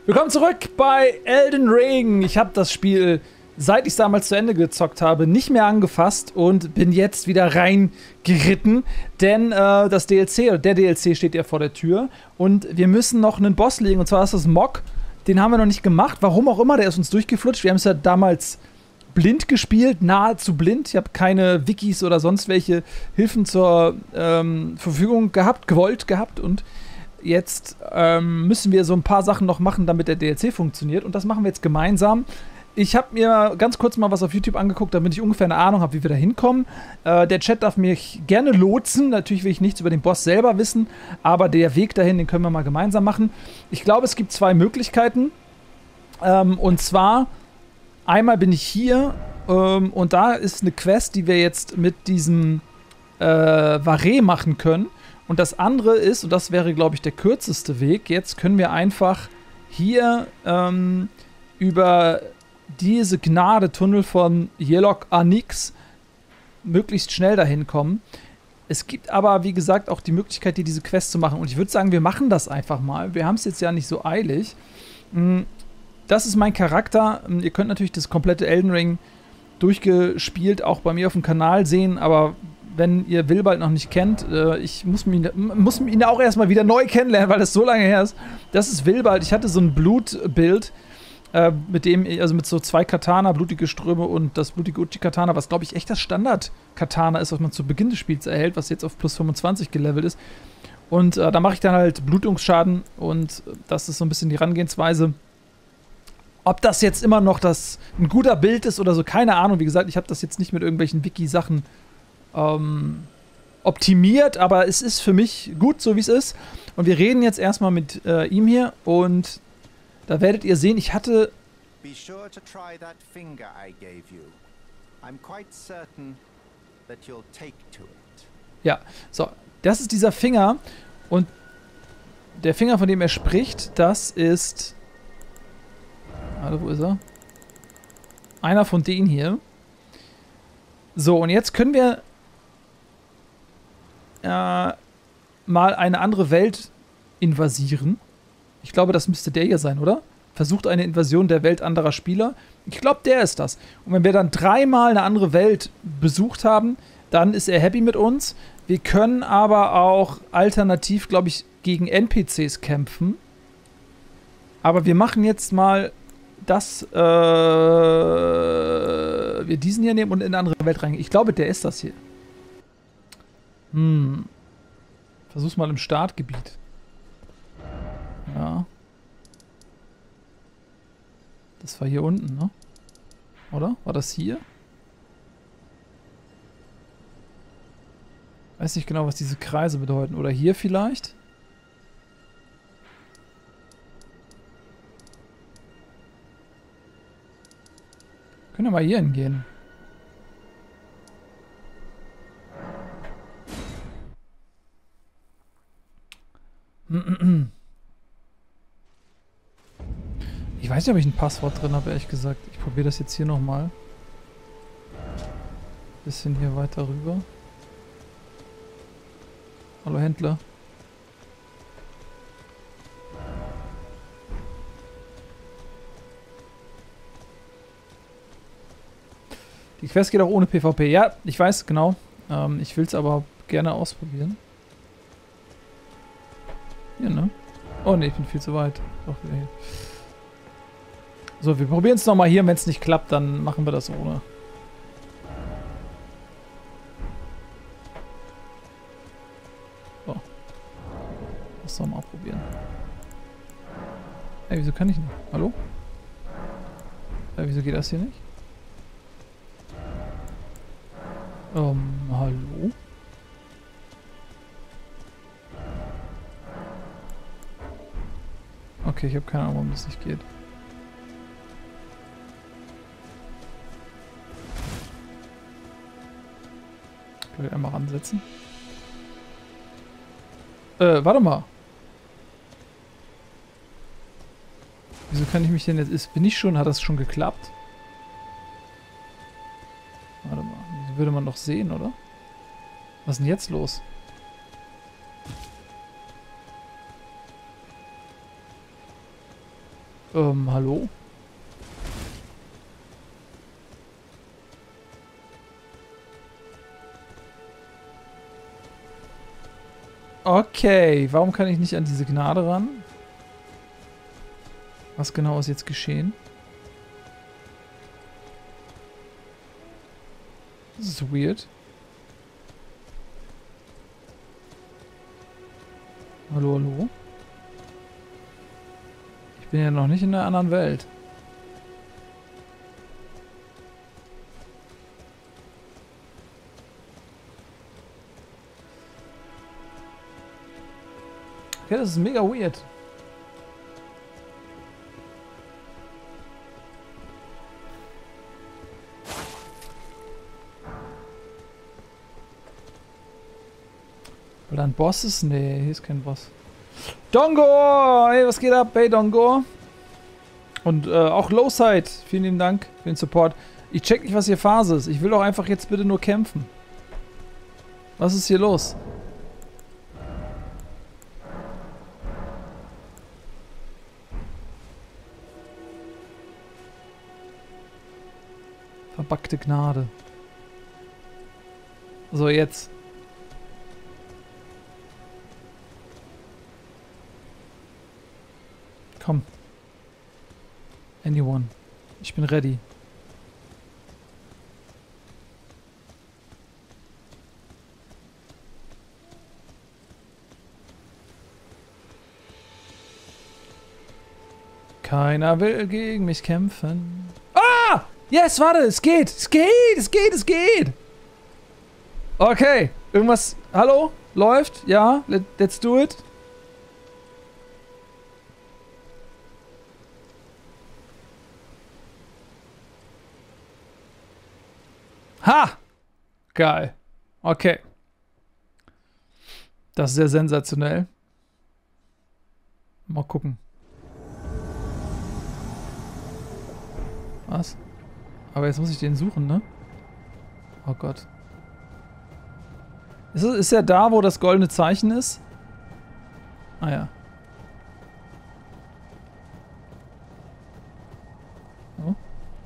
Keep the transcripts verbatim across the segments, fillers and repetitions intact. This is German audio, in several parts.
Willkommen zurück bei Elden Ring. Ich habe das Spiel, seit ich es damals zu Ende gezockt habe, nicht mehr angefasst und bin jetzt wieder reingeritten, denn äh, das D L C, oder der D L C steht ja vor der Tür und wir müssen noch einen Boss legen, und zwar ist das Mog. Den haben wir noch nicht gemacht, warum auch immer, der ist uns durchgeflutscht. Wir haben es ja damals blind gespielt, nahezu blind. Ich habe keine Wikis oder sonst welche Hilfen zur ähm, Verfügung gehabt, gewollt gehabt, und jetzt ähm, müssen wir so ein paar Sachen noch machen, damit der D L C funktioniert. Und das machen wir jetzt gemeinsam. Ich habe mir ganz kurz mal was auf YouTube angeguckt, damit ich ungefähr eine Ahnung habe, wie wir da hinkommen. Äh, der Chat darf mich gerne lotsen. Natürlich will ich nichts über den Boss selber wissen, aber der Weg dahin, den können wir mal gemeinsam machen. Ich glaube, es gibt zwei Möglichkeiten. Ähm, und zwar, einmal bin ich hier ähm, und da ist eine Quest, die wir jetzt mit diesem äh, Varé machen können. Und das andere ist, und das wäre, glaube ich, der kürzeste Weg, jetzt können wir einfach hier ähm, über diese Gnadetunnel von Yelok Anix möglichst schnell dahin kommen. Es gibt aber, wie gesagt, auch die Möglichkeit, hier diese Quest zu machen. Und ich würde sagen, wir machen das einfach mal. Wir haben es jetzt ja nicht so eilig. Das ist mein Charakter. Ihr könnt natürlich das komplette Elden Ring durchgespielt auch bei mir auf dem Kanal sehen, aber wenn ihr Wilbald noch nicht kennt, äh, ich muss, mich, muss ihn auch erstmal wieder neu kennenlernen, weil das so lange her ist. Das ist Wilbald. Ich hatte so ein Blutbild, äh, mit dem, also mit so zwei Katana, blutige Ströme und das blutige Uchi-Katana, was, glaube ich, echt das Standard-Katana ist, was man zu Beginn des Spiels erhält, was jetzt auf plus fünfundzwanzig gelevelt ist. Und äh, da mache ich dann halt Blutungsschaden, und das ist so ein bisschen die Herangehensweise. Ob das jetzt immer noch das ein guter Bild ist oder so, keine Ahnung. Wie gesagt, ich habe das jetzt nicht mit irgendwelchen Wiki-Sachen Ähm, optimiert, aber es ist für mich gut, so wie es ist. Und wir reden jetzt erstmal mit äh, ihm hier, und da werdet ihr sehen, ich hatte Be sure to try that finger I gave you. I'm quite certain that you'll take to it. Ja, so, das ist dieser Finger, und der Finger, von dem er spricht, das ist, warte, wo ist er? Einer von denen hier. So, und jetzt können wir Äh, mal eine andere Welt invasieren. Ich glaube, das müsste der hier sein, oder? Versucht eine Invasion der Welt anderer Spieler. Ich glaube, der ist das. Und wenn wir dann dreimal eine andere Welt besucht haben, dann ist er happy mit uns. Wir können aber auch alternativ, glaube ich, gegen N P Cs kämpfen. Aber wir machen jetzt mal, dass äh, wir diesen hier nehmen und in eine andere Welt reingehen. Ich glaube, der ist das hier. Hm. Versuch's mal im Startgebiet. Ja. Das war hier unten, ne? Oder? War das hier? Weiß nicht genau, was diese Kreise bedeuten. Oder hier vielleicht? Können wir mal hier hingehen. Ich weiß nicht, ob ich ein Passwort drin habe, ehrlich gesagt. Ich probiere das jetzt hier nochmal. Bisschen hier weiter rüber. Hallo Händler. Die Quest geht auch ohne PvP. Ja, ich weiß, genau. Ähm, ich will es aber gerne ausprobieren. Hier, ne? Oh ne, ich bin viel zu weit. Doch wieder hier. So, wir probieren es nochmal hier. Wenn es nicht klappt, dann machen wir das ohne. So. Das nochmal probieren. Ey, wieso kann ich nicht? Hallo? Ey, wieso geht das hier nicht? Ähm, hallo? Okay, ich habe keine Ahnung, warum das nicht geht. Kann ich einmal ransetzen? Äh, warte mal. Wieso kann ich mich denn jetzt... Ist, bin ich schon... Hat das schon geklappt? Warte mal. Das würde man doch sehen, oder? Was ist denn jetzt los? Ähm, hallo? Okay, warum kann ich nicht an diese Gnade ran? Was genau ist jetzt geschehen? Das ist weird. Hallo, hallo? Ich bin ja noch nicht in einer anderen Welt. Okay, das ist mega weird. Weil da ein Boss ist? Nee, hier ist kein Boss. Dongo! Hey, was geht ab? Hey, Dongo. Und äh, auch Lowside. Vielen lieben Dank für den Support. Ich check nicht, was hier Phase ist. Ich will doch einfach jetzt bitte nur kämpfen. Was ist hier los? Verbackte Gnade. So, jetzt. Komm. Anyone. Ich bin ready. Keiner will gegen mich kämpfen. Ah! Yes, warte, es geht! Es geht! Es geht! Es geht! Okay. Irgendwas... Hallo? Läuft? Ja? Let, let's do it. Ha! Geil. Okay. Das ist sehr sensationell. Mal gucken. Was? Aber jetzt muss ich den suchen, ne? Oh Gott. Ist, ist er da, wo das goldene Zeichen ist? Ah ja. Oh.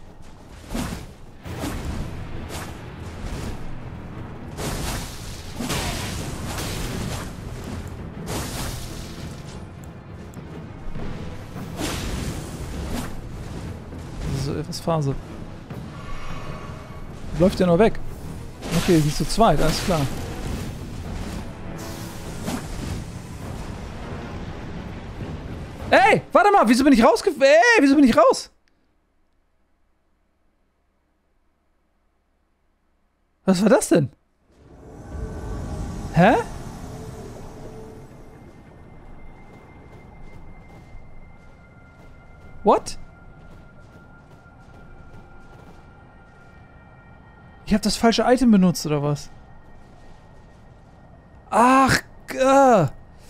Das ist so etwas Phase. Läuft der noch weg? Okay, die sind zu zweit, alles klar. Ey, warte mal, wieso bin ich rausgef... Ey, wieso bin ich raus? Was war das denn? Hä? What? Ich habe das falsche Item benutzt, oder was? Ach, äh.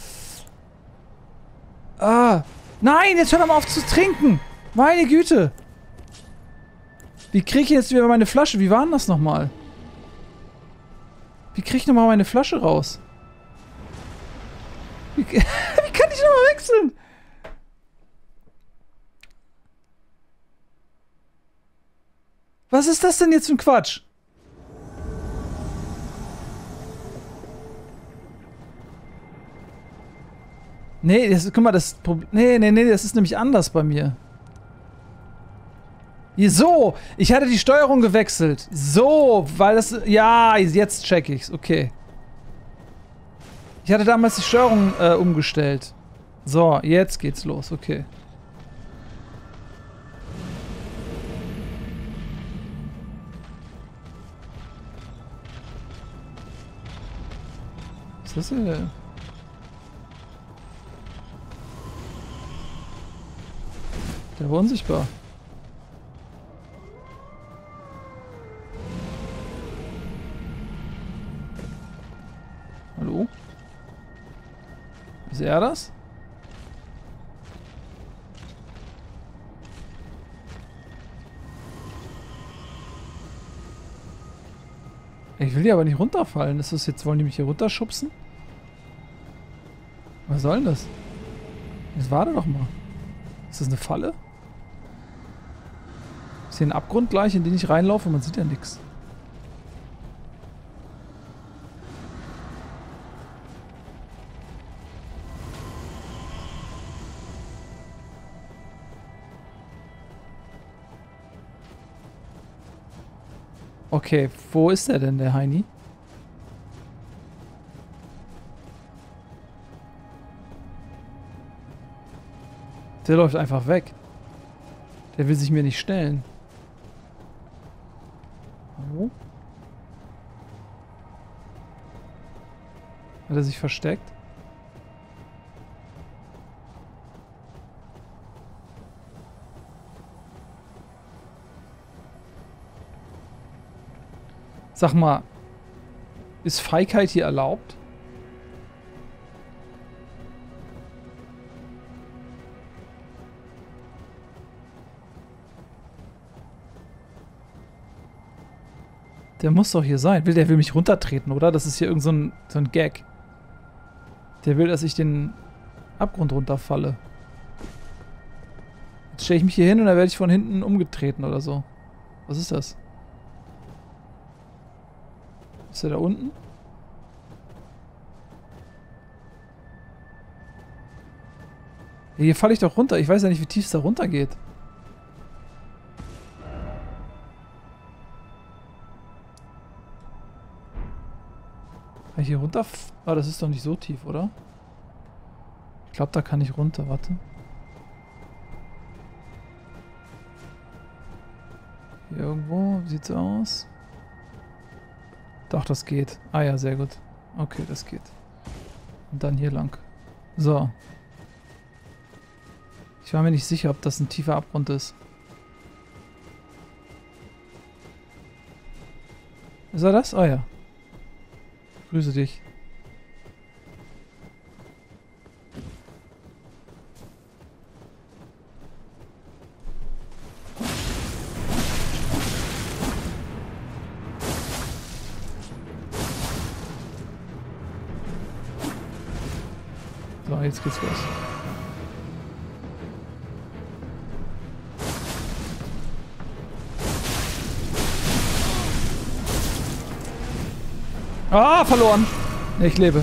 Ah. Nein, jetzt hör doch mal auf zu trinken. Meine Güte. Wie kriege ich jetzt wieder meine Flasche? Wie war denn das nochmal? Wie kriege ich nochmal meine Flasche raus? Wie, wie kann ich nochmal wechseln? Was ist das denn jetzt für ein Quatsch? Nee, das, guck mal, das Problem... Nee, nee, nee, das ist nämlich anders bei mir. Hier, so! Ich hatte die Steuerung gewechselt. So, weil das... Ja, jetzt check ich's. Okay. Ich hatte damals die Steuerung äh, umgestellt. So, jetzt geht's los. Okay. Was ist das denn? Der war unsichtbar. Hallo? Ist er das? Ich will die aber nicht runterfallen. Ist das jetzt, wollen die mich hier runterschubsen? Was soll denn das? Jetzt warte doch mal. Ist das eine Falle? hier ein Abgrund gleich, in den ich reinlaufe und man sieht ja nichts. Okay, wo ist der denn, der Heini? Der läuft einfach weg. Der will sich mir nicht stellen. Wo? Hat er sich versteckt? Sag mal, ist Feigheit hier erlaubt? Der muss doch hier sein. Will, der will mich runtertreten, oder? Das ist hier irgend so ein, so ein Gag. Der will, dass ich den Abgrund runterfalle. Jetzt stelle ich mich hier hin und dann werde ich von hinten umgetreten oder so. Was ist das? Ist er da unten? Hier falle ich doch runter. Ich weiß ja nicht, wie tief es da runter geht. Kann ich hier runter? Ah, das ist doch nicht so tief, oder? Ich glaube, da kann ich runter. Warte. Hier irgendwo. Wie sieht's aus? Doch, das geht. Ah ja, sehr gut. Okay, das geht. Und dann hier lang. So. Ich war mir nicht sicher, ob das ein tiefer Abgrund ist. Ist er das? Ah ja. Grüße dich. So, jetzt geht's los. Ah, verloren. Nee, ich lebe.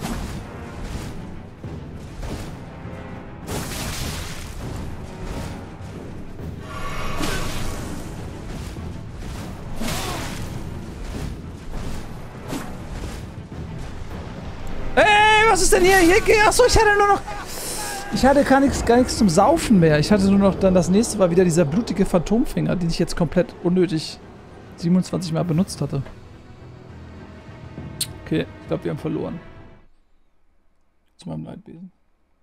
Ey, was ist denn hier? Hier, achso, ich hatte nur noch... Ich hatte gar nichts, gar nichts zum Saufen mehr. Ich hatte nur noch dann das nächste war wieder dieser blutige Phantomfinger, den ich jetzt komplett unnötig siebenundzwanzig Mal benutzt hatte. Okay, ich glaube, wir haben verloren. Zu meinem Leidwesen.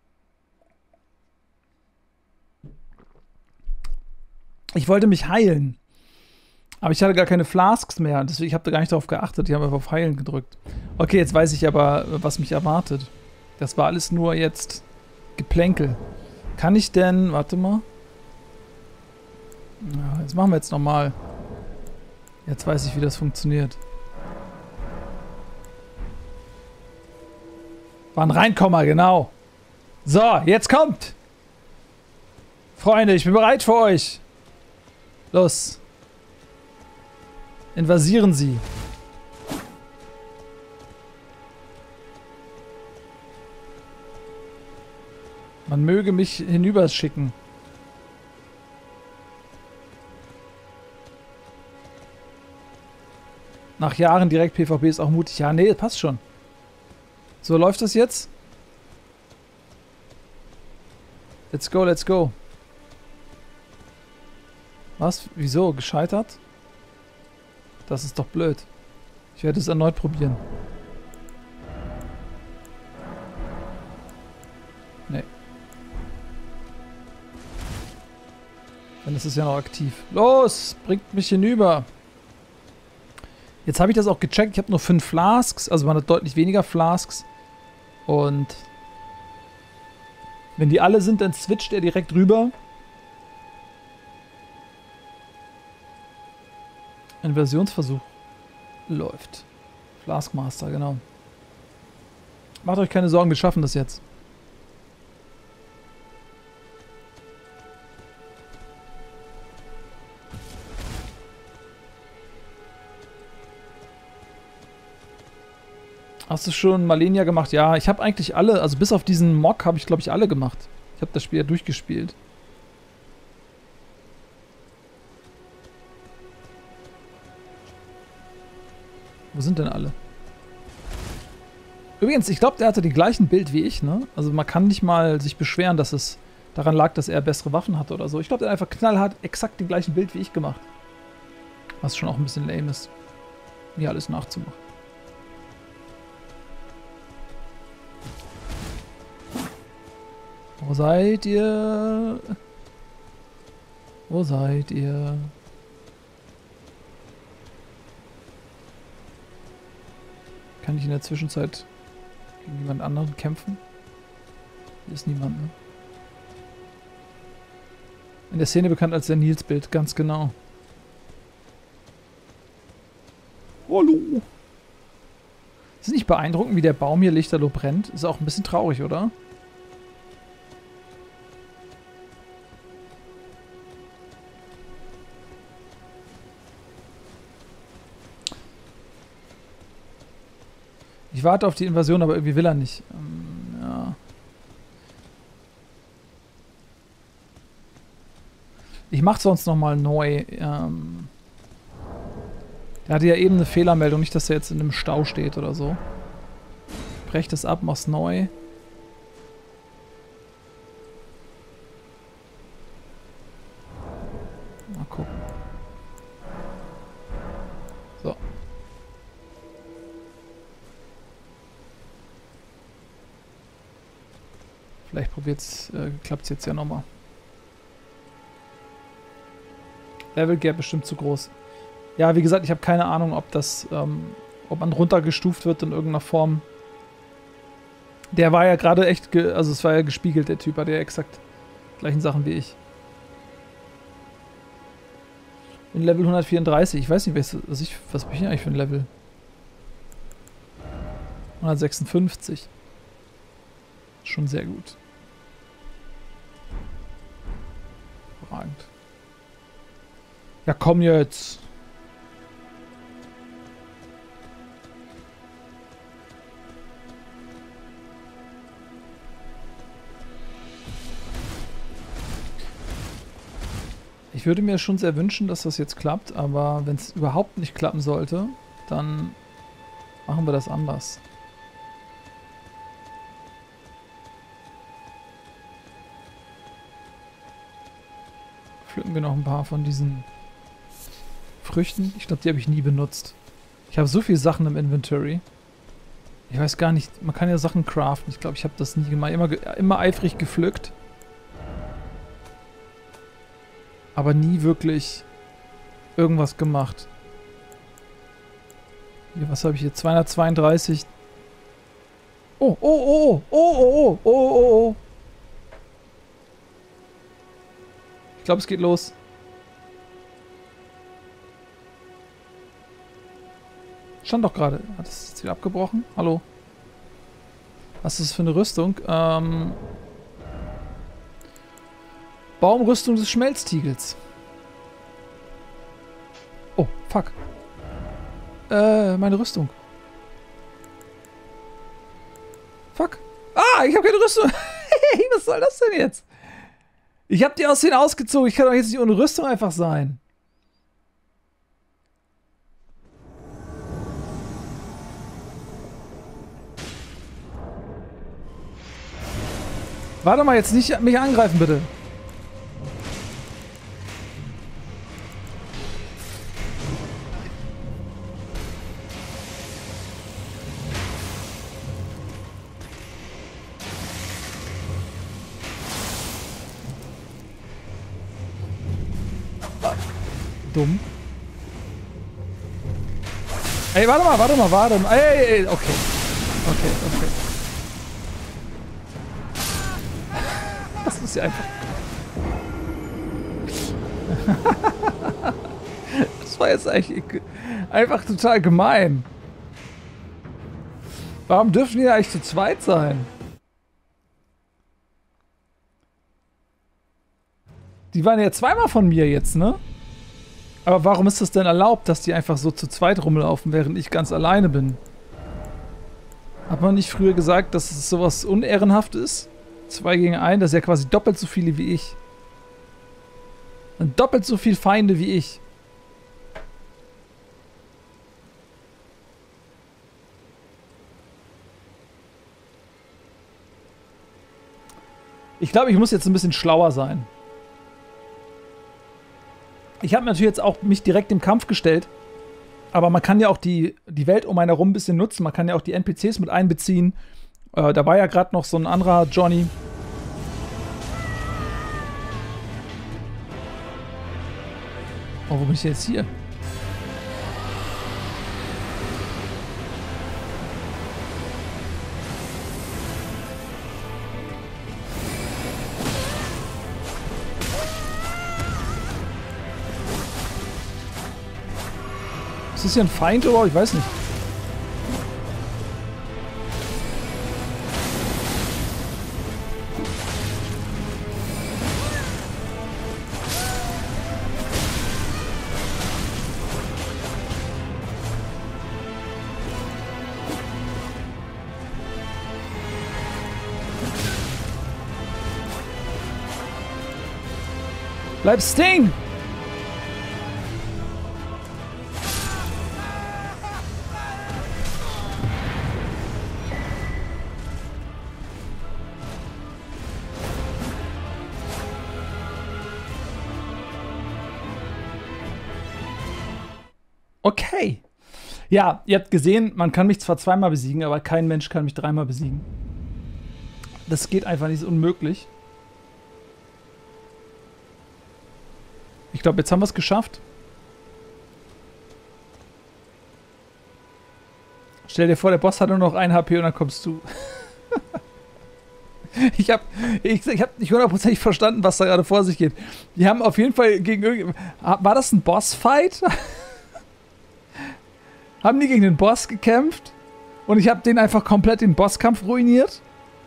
Ich wollte mich heilen. Aber ich hatte gar keine Flasks mehr. Deswegen, ich habe da gar nicht darauf geachtet. Ich habe einfach auf Heilen gedrückt. Okay, jetzt weiß ich aber, was mich erwartet. Das war alles nur jetzt Geplänkel. Kann ich denn... Warte mal. Ja, das machen wir jetzt nochmal. Jetzt weiß ich, wie das funktioniert. War ein Reinkommer, genau. So, jetzt kommt. Freunde, ich bin bereit für euch. Los. Invasieren Sie. Man möge mich hinüberschicken. Nach Jahren direkt PvP ist auch mutig. Ja, nee, passt schon. So, läuft das jetzt? Let's go, let's go. Was? Wieso? Gescheitert? Das ist doch blöd. Ich werde es erneut probieren. Nee. Dann ist es ja noch aktiv. Los! Bringt mich hinüber! Jetzt habe ich das auch gecheckt. Ich habe nur fünf Flasks. Also man hat deutlich weniger Flasks. Und wenn die alle sind, dann switcht er direkt rüber. Inversionsversuch läuft. Flaskmaster, genau. Macht euch keine Sorgen, wir schaffen das jetzt. Hast du schon Malenia gemacht? Ja, ich habe eigentlich alle, also bis auf diesen Mock habe ich, glaube ich, alle gemacht. Ich habe das Spiel ja durchgespielt. Wo sind denn alle? Übrigens, ich glaube, der hatte die gleichen Bild wie ich, ne? Also man kann nicht mal sich beschweren, dass es daran lag, dass er bessere Waffen hatte oder so. Ich glaube, der hat einfach knallhart exakt den gleichen Bild wie ich gemacht. Was schon auch ein bisschen lame ist, mir alles nachzumachen. Wo seid ihr? Wo seid ihr? Kann ich in der Zwischenzeit gegen jemand anderen kämpfen? Hier ist niemand, ne? In der Szene bekannt als der Nils-Bild, ganz genau. Hallo! Ist nicht beeindruckend, wie der Baum hier lichterloh brennt? Ist auch ein bisschen traurig, oder? Ich warte auf die Invasion, aber irgendwie will er nicht. Ähm, ja. Ich mach's sonst nochmal neu. Ähm, der hatte ja eben eine Fehlermeldung, nicht, dass er jetzt in einem Stau steht oder so. Brech das ab, mach's neu. Mal gucken. So. Vielleicht probiert's, äh, klappt's jetzt ja nochmal. Level Gap bestimmt zu groß. Ja, wie gesagt, ich habe keine Ahnung, ob das, ähm, ob man runtergestuft wird in irgendeiner Form. Der war ja gerade echt, ge also es war ja gespiegelt, der Typ hatte ja exakt die gleichen Sachen wie ich. In Level hundertvierunddreißig, ich weiß nicht, was, was, ich, was bin ich eigentlich für ein Level? hundertsechsundfünfzig. Schon sehr gut. Überragend. Ja, komm jetzt. Ich würde mir schon sehr wünschen, dass das jetzt klappt, aber wenn es überhaupt nicht klappen sollte, dann machen wir das anders. Pflücken wir noch ein paar von diesen Früchten. Ich glaube, die habe ich nie benutzt. Ich habe so viele Sachen im Inventory. Ich weiß gar nicht, man kann ja Sachen craften. Ich glaube, ich habe das nie gemacht. Immer, immer eifrig gepflückt. Aber nie wirklich irgendwas gemacht. Hier, was habe ich hier? zweihundertzweiunddreißig. Oh, oh, oh, oh, oh, oh, oh, oh, oh. Ich glaube, es geht los. Stand doch gerade. Hat es jetzt wieder abgebrochen? Hallo? Was ist das für eine Rüstung? Ähm... Baumrüstung des Schmelztiegels. Oh, fuck. Äh, meine Rüstung. Fuck. Ah, ich habe keine Rüstung. Hey, was soll das denn jetzt? Ich habe die aus denen ausgezogen. Ich kann doch jetzt nicht ohne Rüstung einfach sein. Warte mal, jetzt nicht mich angreifen, bitte. Dumm. Ey, warte mal, warte mal, warte mal. Ey, ey, ey, okay. Okay, okay. Das ist ja einfach... Das war jetzt eigentlich einfach total gemein. Warum dürfen die eigentlich zu zweit sein? Die waren ja zweimal von mir jetzt, ne? Aber warum ist das denn erlaubt, dass die einfach so zu zweit rumlaufen, während ich ganz alleine bin? Hat man nicht früher gesagt, dass es sowas unehrenhaft ist? Zwei gegen ein, das ist ja quasi doppelt so viele wie ich. Und doppelt so viele Feinde wie ich. Ich glaube, ich muss jetzt ein bisschen schlauer sein. Ich habe natürlich jetzt auch mich direkt im Kampf gestellt. Aber man kann ja auch die, die Welt um einen herum ein bisschen nutzen. Man kann ja auch die N P Cs mit einbeziehen. Äh, da war ja gerade noch so ein anderer Johnny. Oh, wo bin ich jetzt hier? Ist das hier ein Feind oder? Ich weiß nicht. Bleib stehen! Okay. Ja, ihr habt gesehen, man kann mich zwar zweimal besiegen, aber kein Mensch kann mich dreimal besiegen. Das geht einfach nicht, ist unmöglich. Ich glaube, jetzt haben wir es geschafft. Stell dir vor, der Boss hat nur noch ein H P und dann kommst du. ich habe ich, ich hab nicht hundertprozentig verstanden, was da gerade vor sich geht. Die haben auf jeden Fall gegen irgend... War das ein Bossfight? Haben die gegen den Boss gekämpft? Und ich habe den einfach komplett den Bosskampf ruiniert?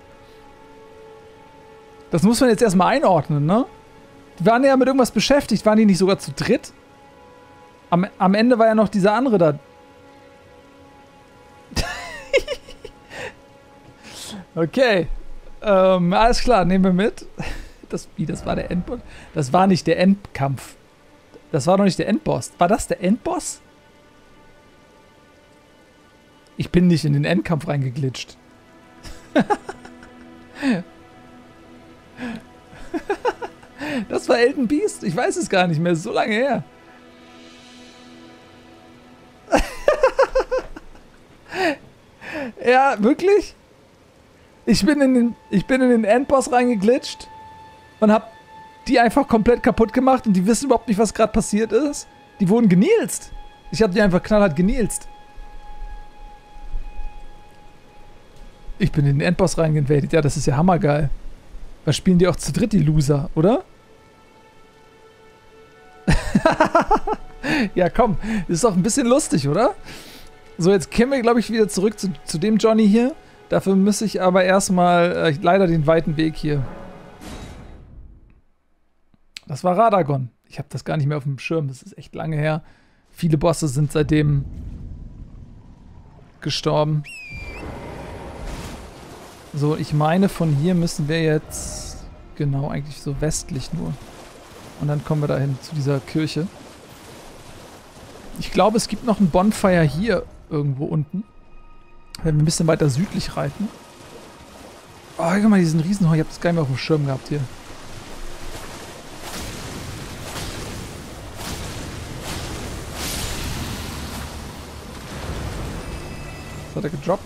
Das muss man jetzt erstmal einordnen, ne? Die waren ja mit irgendwas beschäftigt. Waren die nicht sogar zu dritt? Am, am Ende war ja noch dieser andere da. Okay. Ähm, alles klar, nehmen wir mit. Das, wie, das war der Endboss? Das war nicht der Endkampf. Das war doch nicht der Endboss. War das der Endboss? Ich bin nicht in den Endkampf reingeglitscht. Das war Elden Beast? Ich weiß es gar nicht mehr. So lange her. Ja, wirklich? Ich bin in den, ich bin in den Endboss reingeglitscht und hab die einfach komplett kaputt gemacht und die wissen überhaupt nicht, was gerade passiert ist. Die wurden genielst. Ich hab die einfach knallhart genielst. Ich bin in den Endboss reingewadet. Ja, das ist ja hammergeil. Was spielen die auch zu dritt, die Loser, oder? Ja, komm. Ist doch ein bisschen lustig, oder? So, jetzt kämen wir, glaube ich, wieder zurück zu, zu dem Johnny hier. Dafür müsste ich aber erstmal äh, leider den weiten Weg hier. Das war Radagon. Ich habe das gar nicht mehr auf dem Schirm. Das ist echt lange her. Viele Bosse sind seitdem gestorben. So, ich meine, von hier müssen wir jetzt genau eigentlich so westlich nur. Und dann kommen wir dahin zu dieser Kirche. Ich glaube, es gibt noch ein Bonfire hier irgendwo unten. Wenn wir ein bisschen weiter südlich reiten. Oh, guck mal, diesen Riesenhorn. Ich habe das gar nicht mehr auf dem Schirm gehabt hier. Was hat er gedroppt?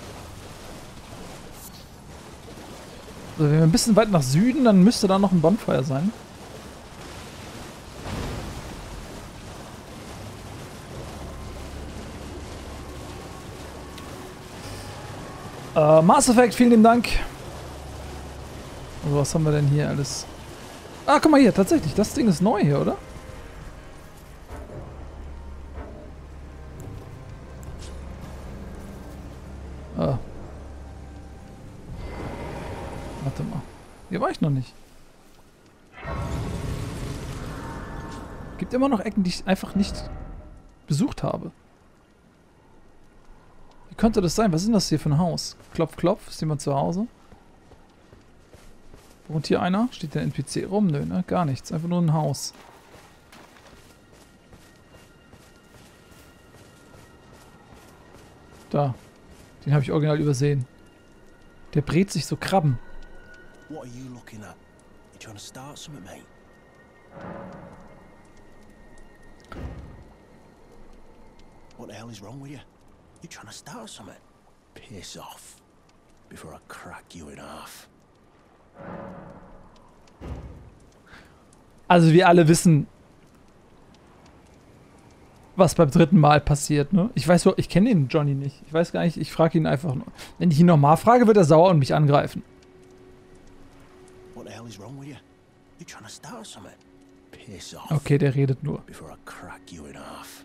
Also wenn wir ein bisschen weit nach Süden, dann müsste da noch ein Bonfire sein. Äh, Mass Effect, vielen lieben Dank. Also was haben wir denn hier alles? Ah, guck mal hier, tatsächlich, das Ding ist neu hier, oder? Ah. Warte mal. Hier war ich noch nicht. Gibt immer noch Ecken, die ich einfach nicht besucht habe. Wie könnte das sein? Was ist denn das hier für ein Haus? Klopf, klopf. Ist jemand zu Hause? Wohnt hier einer? Steht der N P C rum? Nö, ne? Gar nichts. Einfach nur ein Haus. Da. Den habe ich original übersehen. Der brät sich so Krabben. What are you looking at? You trying to start something, mate? What the hell is wrong with you? You trying to start something? Piss off before I crack you in half. Also wir alle wissen, was beim dritten Mal passiert, ne? Ich weiß, ich kenne den Johnny nicht. Ich weiß gar nicht, ich frage ihn einfach nur. Wenn ich ihn nochmal frage, wird er sauer und mich angreifen. What the hell is wrong with you? You trying to start something? Piss off. Okay, der redet nur. Before I crack you in half.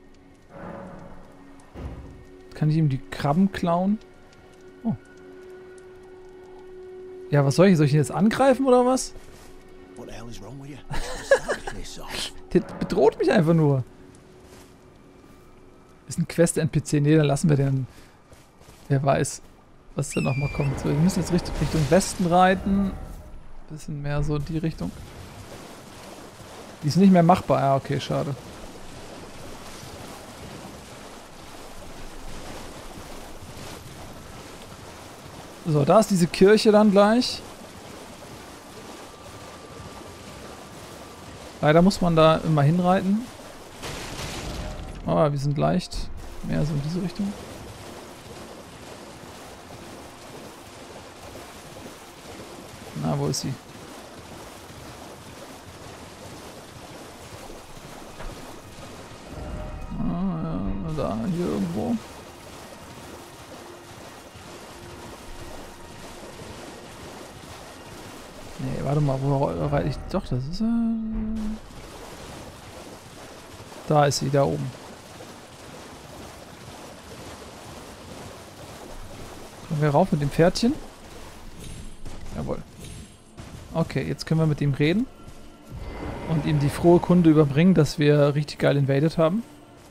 Kann ich ihm die Krabben klauen? Oh. Ja, was soll ich? Soll ich ihn jetzt angreifen oder was? What the hell is wrong with you? Piss off. Der bedroht mich einfach nur. Ist ein Quest-N P C. Nee, dann lassen wir den. Wer weiß, was da nochmal kommt. So, wir müssen jetzt Richtung, Richtung Westen reiten. Bisschen mehr so in die Richtung. Die ist nicht mehr machbar. Ja, okay, schade. So, da ist diese Kirche dann gleich. Leider muss man da immer hinreiten. Aber wir sind leicht mehr so in diese Richtung. Na, wo ist sie? Ah, ja, da, hier irgendwo. Nee, warte mal, wo reite ich? Doch, das ist... Äh da ist sie, da oben. Kommen wir rauf mit dem Pferdchen? Jawohl. Okay, jetzt können wir mit ihm reden. Und ihm die frohe Kunde überbringen, dass wir richtig geil invaded haben.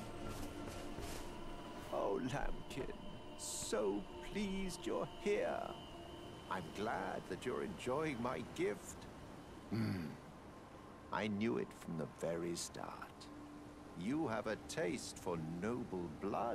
Oh, Lambkin, so pleased you're here. I'm glad that you're enjoying my gift. Hmm. I knew it from the very start. You have a taste for noble blood.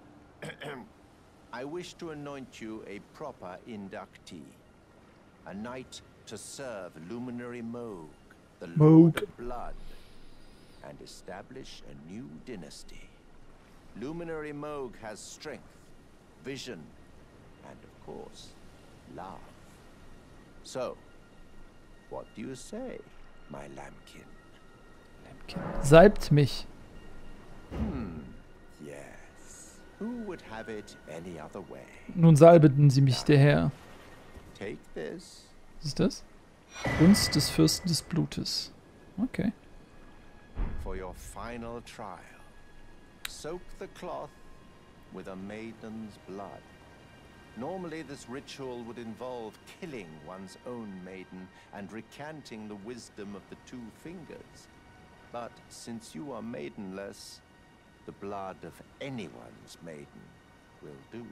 I wish to anoint you a proper inductee. A knight to serve Luminary Moog, the Lord of Blood, and establish a new dynasty. Luminary Moog has strength, vision, and of course, love. So, what do you say, my lambkin? Lambkin. Salbt mich. Hmm, yes. Who would have it any other way? Nun salbeten sie mich, der Herr. Take this. Was ist das? Gunst des Fürsten des Blutes. Okay. For your final trial, soak the cloth with a maiden's blood. Normally this ritual would involve killing one's own maiden and recanting the wisdom of the two fingers. But since you are maidenless, the blood of anyone's maiden will do.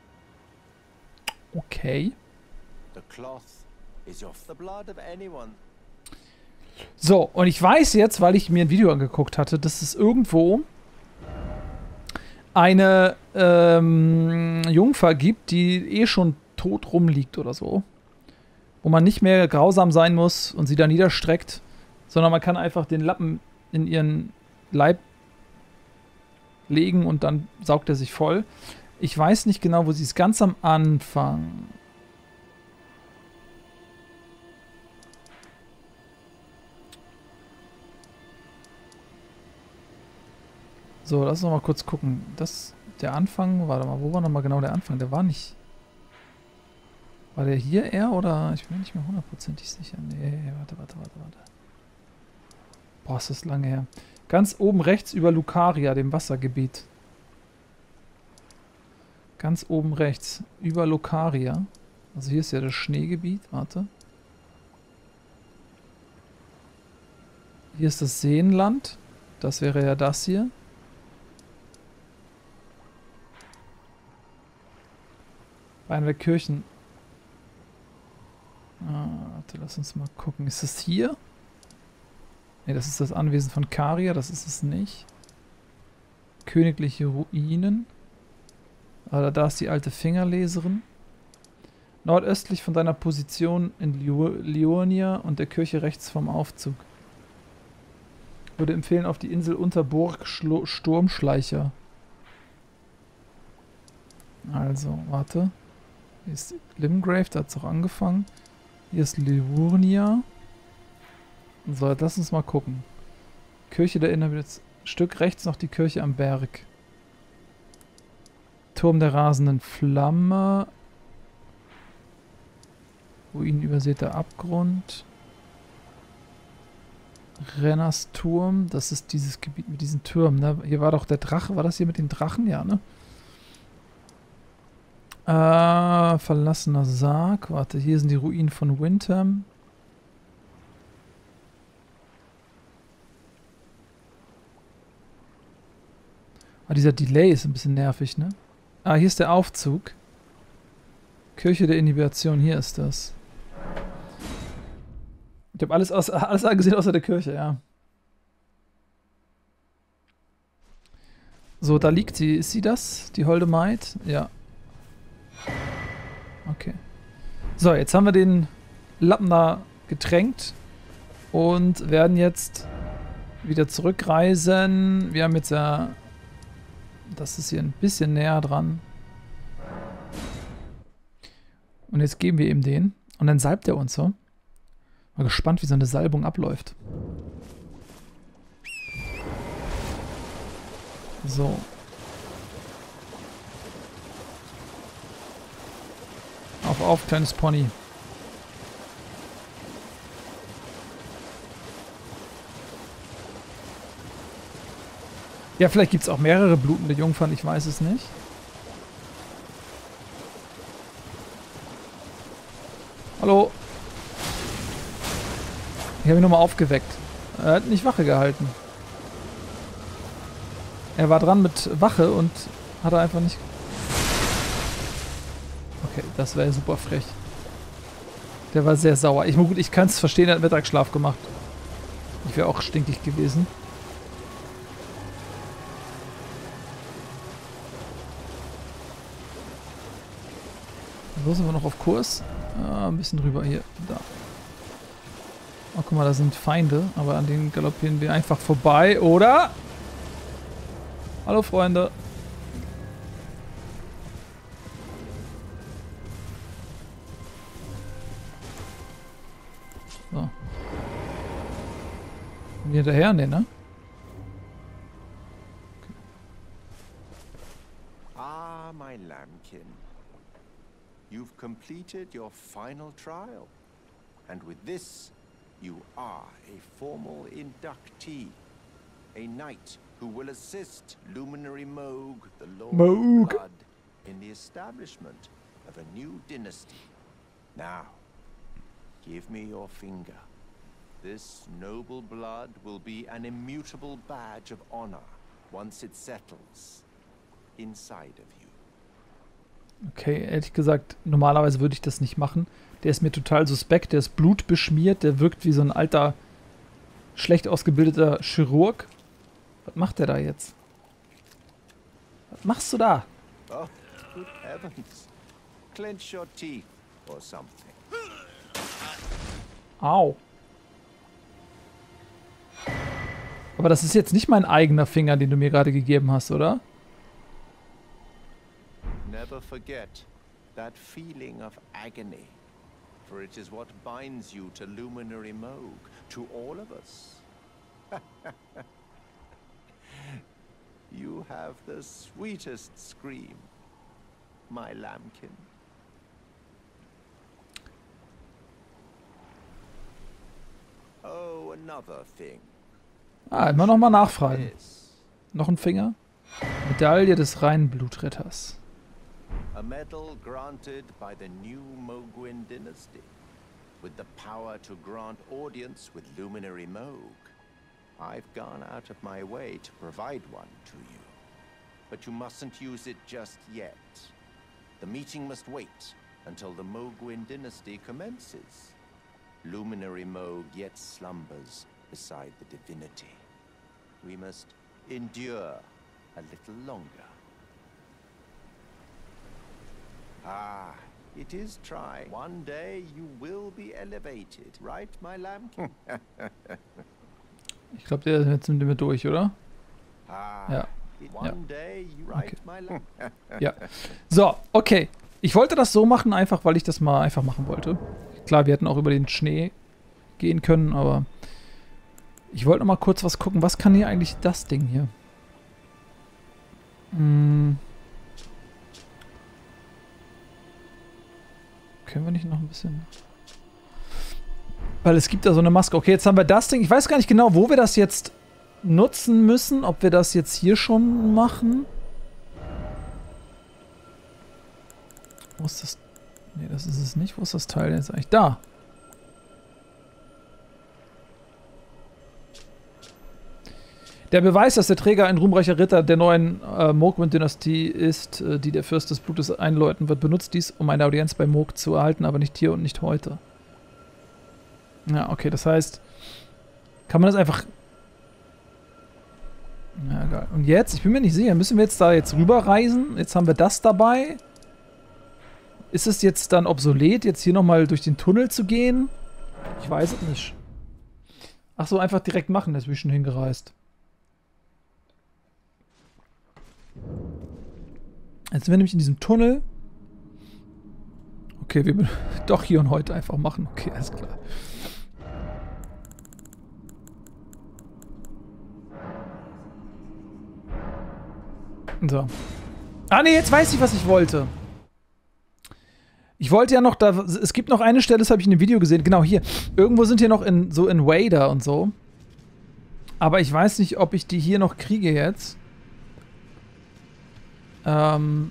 Okay. The cloth is of the blood of anyone. So, und ich weiß jetzt, weil ich mir ein Video angeguckt hatte, dass es irgendwo eine ähm, Jungfer gibt, die eh schon tot rumliegt oder so. Wo man nicht mehr grausam sein muss und sie da niederstreckt, sondern man kann einfach den Lappen in ihren Leib legen und dann saugt er sich voll. Ich weiß nicht genau, wo sie ist. Ganz am Anfang. So, lass uns noch mal kurz gucken. Das, der Anfang, warte mal, wo war noch mal genau der Anfang? Der war nicht... War der hier eher oder... Ich bin nicht mehr hundertprozentig sicher. Nee, warte, warte, warte, warte. Boah, ist das lange her. Ganz oben rechts über Lucaria, dem Wassergebiet. Ganz oben rechts über Lucaria. Also hier ist ja das Schneegebiet, warte. Hier ist das Seenland. Das wäre ja das hier. Bei einer der Kirchen. Ah, warte, lass uns mal gucken. Ist das hier? Ne, das ist das Anwesen von Karia, das ist es nicht. Königliche Ruinen. Aber da ist die alte Fingerleserin. Nordöstlich von deiner Position in Liurnia und der Kirche rechts vom Aufzug. Würde empfehlen auf die Insel Unterburg Schlo Sturmschleicher. Also, warte. Hier ist Limgrave, da hat es auch angefangen. Hier ist Liurnia. So, jetzt lass uns mal gucken. Kirche der Inneren, jetzt ein Stück rechts noch die Kirche am Berg. Turm der rasenden Flamme. Ruinenübersäter Abgrund. Renners Turm. Das ist dieses Gebiet mit diesen Türmen. Ne? Hier war doch der Drache. War das hier mit den Drachen? Ja, ne? Äh, verlassener Sarg. Warte, hier sind die Ruinen von Windham. Ah, dieser Delay ist ein bisschen nervig, ne? Ah, hier ist der Aufzug. Kirche der Inhibition, hier ist das. Ich habe alles, aus, alles angesehen außer der Kirche, ja. So, da liegt sie. Ist sie das? Die holde Maid? Ja. Okay. So, jetzt haben wir den Lappen da getränkt und werden jetzt wieder zurückreisen. Wir haben jetzt ja... Das ist hier ein bisschen näher dran. Und jetzt geben wir ihm den. Und dann salbt er uns so. Mal gespannt, wie so eine Salbung abläuft. So. Auf, auf, kleines Pony. Ja, vielleicht gibt es auch mehrere blutende Jungfern, ich weiß es nicht. Hallo. Ich habe ihn nochmal aufgeweckt. Er hat nicht Wache gehalten. Er war dran mit Wache und hat er einfach nicht... Okay, das wäre super frech. Der war sehr sauer. Ich, gut, ich kann es verstehen, er hat Mittagsschlaf gemacht. Ich wäre auch stinkig gewesen. Wo sind wir noch auf Kurs? Ah, ein bisschen rüber hier. Da. Oh, guck mal, da sind Feinde, aber an denen galoppieren wir einfach vorbei, oder? Hallo, Freunde. So. Sind wir hinterher? Ne, ne? Okay. Ah, my lambkin. You've completed your final trial, and with this, you are a formal inductee, a knight who will assist Luminary Mohg, the Lord Mohg. of Blood, in the establishment of a new dynasty. Now, give me your finger. This noble blood will be an immutable badge of honor once it settles inside of you. Okay, ehrlich gesagt, normalerweise würde ich das nicht machen. Der ist mir total suspekt, der ist blutbeschmiert, der wirkt wie so ein alter, schlecht ausgebildeter Chirurg. Was macht der da jetzt? Was machst du da? Oh, good heavens. Clench your teeth or something. Au. Aber das ist jetzt nicht mein eigener Finger, den du mir gerade gegeben hast, oder? Never forget that feeling of agony, for it is what binds you to Luminary Mohg, to all of us. You have the sweetest scream, my lambkin. Oh, another thing. Ah, immer noch mal nachfragen. Noch ein Finger? Medaille des reinen Blutritters. A medal granted by the new Mohgwyn dynasty, with the power to grant audience with Luminary Mohg. I've gone out of my way to provide one to you, but you mustn't use it just yet. The meeting must wait until the Mohgwyn dynasty commences. Luminary Mohg yet slumbers beside the divinity. We must endure a little longer. Ah, it is trying. One day you will be elevated, right, my lambkin? Ich glaube, der jetzt sind wir durch, oder? Ah, ja. One ja. day you right, Okay. my lamb. Ja. So, okay. Ich wollte das so machen, einfach weil ich das mal einfach machen wollte. Klar, wir hätten auch über den Schnee gehen können, aber ich wollte noch mal kurz was gucken. Was kann hier eigentlich das Ding hier? Hm. Können wir nicht noch ein bisschen... Weil es gibt da so eine Maske. Okay, jetzt haben wir das Ding. Ich weiß gar nicht genau, wo wir das jetzt nutzen müssen. Ob wir das jetzt hier schon machen. Wo ist das? Nee, das ist es nicht. Wo ist das Teil jetzt eigentlich? Da! Der Beweis, dass der Träger ein ruhmreicher Ritter der neuen äh, Mohgwyn-Dynastie ist, äh, die der Fürst des Blutes einläuten wird, benutzt dies, um eine Audienz bei Mohg zu erhalten, aber nicht hier und nicht heute. Ja, okay, das heißt, kann man das einfach... Ja, egal. Und jetzt, ich bin mir nicht sicher, müssen wir jetzt da jetzt rüberreisen? Jetzt haben wir das dabei. Ist es jetzt dann obsolet, jetzt hier nochmal durch den Tunnel zu gehen? Ich weiß es nicht. Ach so, einfach direkt machen, jetzt bin ich schon hingereist. Jetzt sind wir nämlich in diesem Tunnel. Okay, wir doch hier und heute einfach machen. Okay, alles klar. So. Ah ne, jetzt weiß ich, was ich wollte. Ich wollte ja noch da... Es gibt noch eine Stelle, das habe ich in dem Video gesehen. Genau, hier. Irgendwo sind hier noch in, so Invader und so. Aber ich weiß nicht, ob ich die hier noch kriege jetzt. Ähm...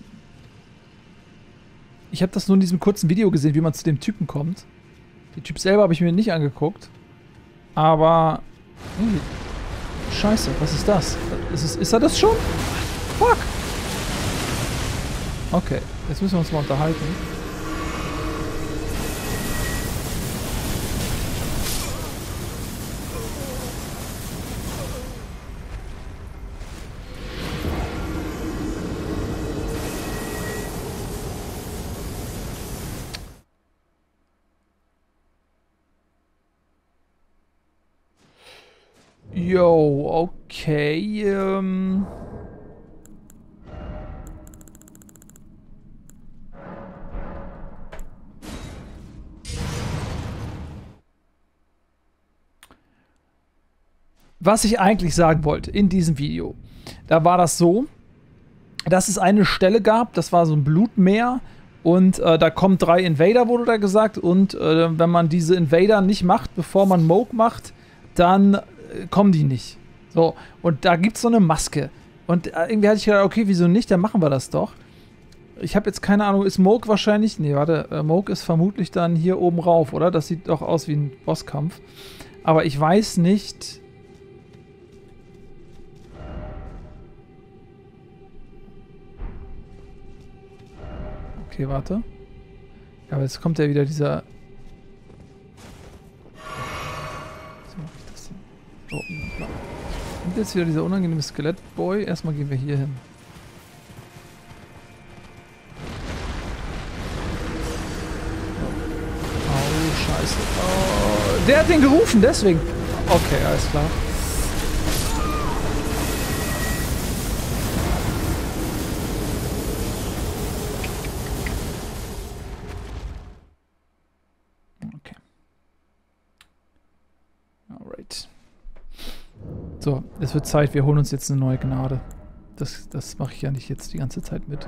Ich habe das nur in diesem kurzen Video gesehen, wie man zu dem Typen kommt. Den Typ selber habe ich mir nicht angeguckt. Aber... Hm, Scheiße, was ist das? Ist, es, ist er das schon? Fuck! Okay, jetzt müssen wir uns mal unterhalten. Yo, okay, ähm... Was ich eigentlich sagen wollte in diesem Video, da war das so, dass es eine Stelle gab, das war so ein Blutmeer und äh, da kommen drei Invader, wurde da gesagt, und äh, wenn man diese Invader nicht macht, bevor man Mohg macht, dann äh, kommen die nicht. So, und da gibt es so eine Maske. Und äh, irgendwie hatte ich gedacht, okay, wieso nicht, dann machen wir das doch. Ich habe jetzt keine Ahnung, ist Mohg wahrscheinlich, nee, warte, äh, Mohg ist vermutlich dann hier oben rauf, oder? Das sieht doch aus wie ein Bosskampf. Aber ich weiß nicht... Okay, warte. Ja, aber jetzt kommt ja wieder dieser... So mache ich das denn? Oh, na. Kommt jetzt wieder dieser unangenehme Skelettboy. Erstmal gehen wir hier hin. Oh, scheiße. Oh, der hat den gerufen, deswegen. Okay, alles klar. So, es wird Zeit, wir holen uns jetzt eine neue Gnade. Das, das mache ich ja nicht jetzt die ganze Zeit mit.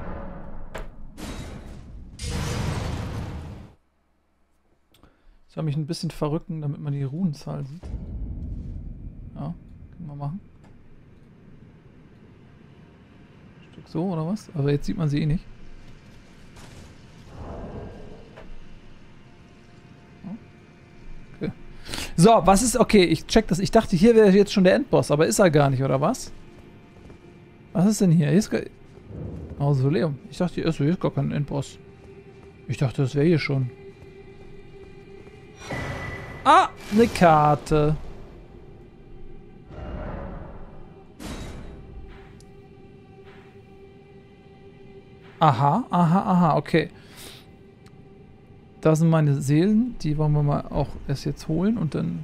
Soll mich ein bisschen verrücken, damit man die Runenzahl sieht. Ja, können wir machen. Ein Stück so, oder was? Aber jetzt sieht man sie eh nicht. So, was ist... Okay, ich check das. Ich dachte, hier wäre jetzt schon der Endboss, aber ist er gar nicht, oder was? Was ist denn hier? Hier ist... Mausoleum. Ich dachte, hier ist, hier ist gar kein Endboss. Ich dachte, das wäre hier schon. Ah, eine Karte. Aha, aha, aha, okay. Da sind meine Seelen, die wollen wir mal auch erst jetzt holen und dann...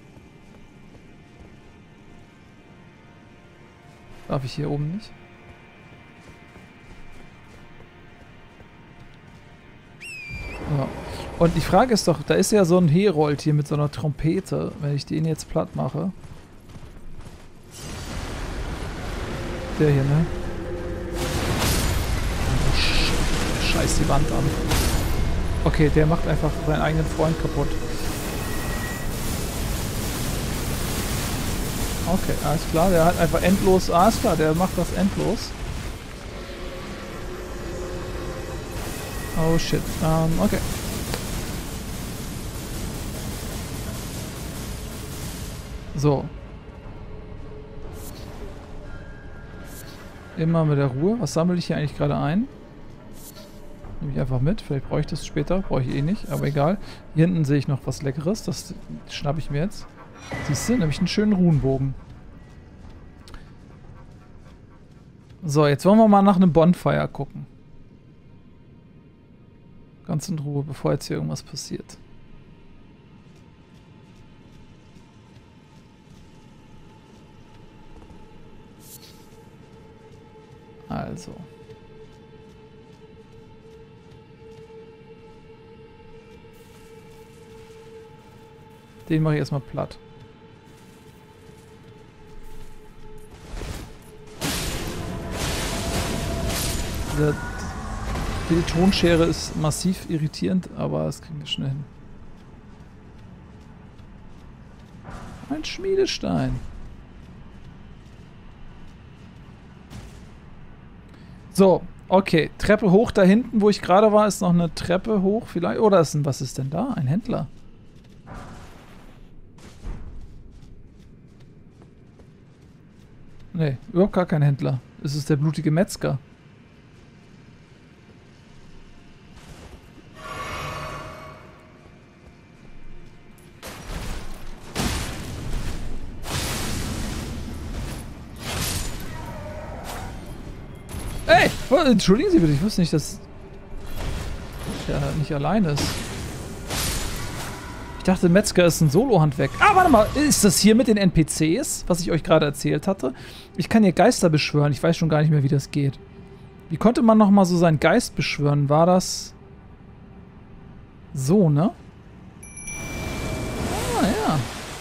Darf ich hier oben nicht? Ja. Und die Frage ist doch, da ist ja so ein Herold hier mit so einer Trompete, wenn ich den jetzt platt mache. Der hier, ne? Scheiß die Wand an. Okay, der macht einfach seinen eigenen Freund kaputt. Okay, alles klar, der hat einfach endlos... Alles klar, der macht das endlos. Oh shit, ähm, okay. So. Immer mit der Ruhe. Was sammle ich hier eigentlich gerade ein? Nehme ich einfach mit. Vielleicht brauche ich das später. Brauche ich eh nicht, aber egal. Hier hinten sehe ich noch was Leckeres. Das schnappe ich mir jetzt. Siehst du? Nämlich einen schönen Runenbogen. So, jetzt wollen wir mal nach einem Bonfire gucken. Ganz in Ruhe, bevor jetzt hier irgendwas passiert. Also. Den mache ich erstmal platt. Diese, die Tonschere ist massiv irritierend, aber das kriegen wir schnell hin. Ein Schmiedestein. So, okay. Treppe hoch da hinten, wo ich gerade war, ist noch eine Treppe hoch vielleicht. Oder ist ein, was ist denn da? Ein Händler. Nee, überhaupt gar kein Händler. Es ist der blutige Metzger. Ey! Entschuldigen Sie bitte, ich wusste nicht, dass er nicht allein ist. Ich dachte, Metzger ist ein Solo-Handwerk. Ah, warte mal, ist das hier mit den N P Cs, was ich euch gerade erzählt hatte? Ich kann hier Geister beschwören, ich weiß schon gar nicht mehr, wie das geht. Wie konnte man nochmal so seinen Geist beschwören? War das so, ne? Ah, ja.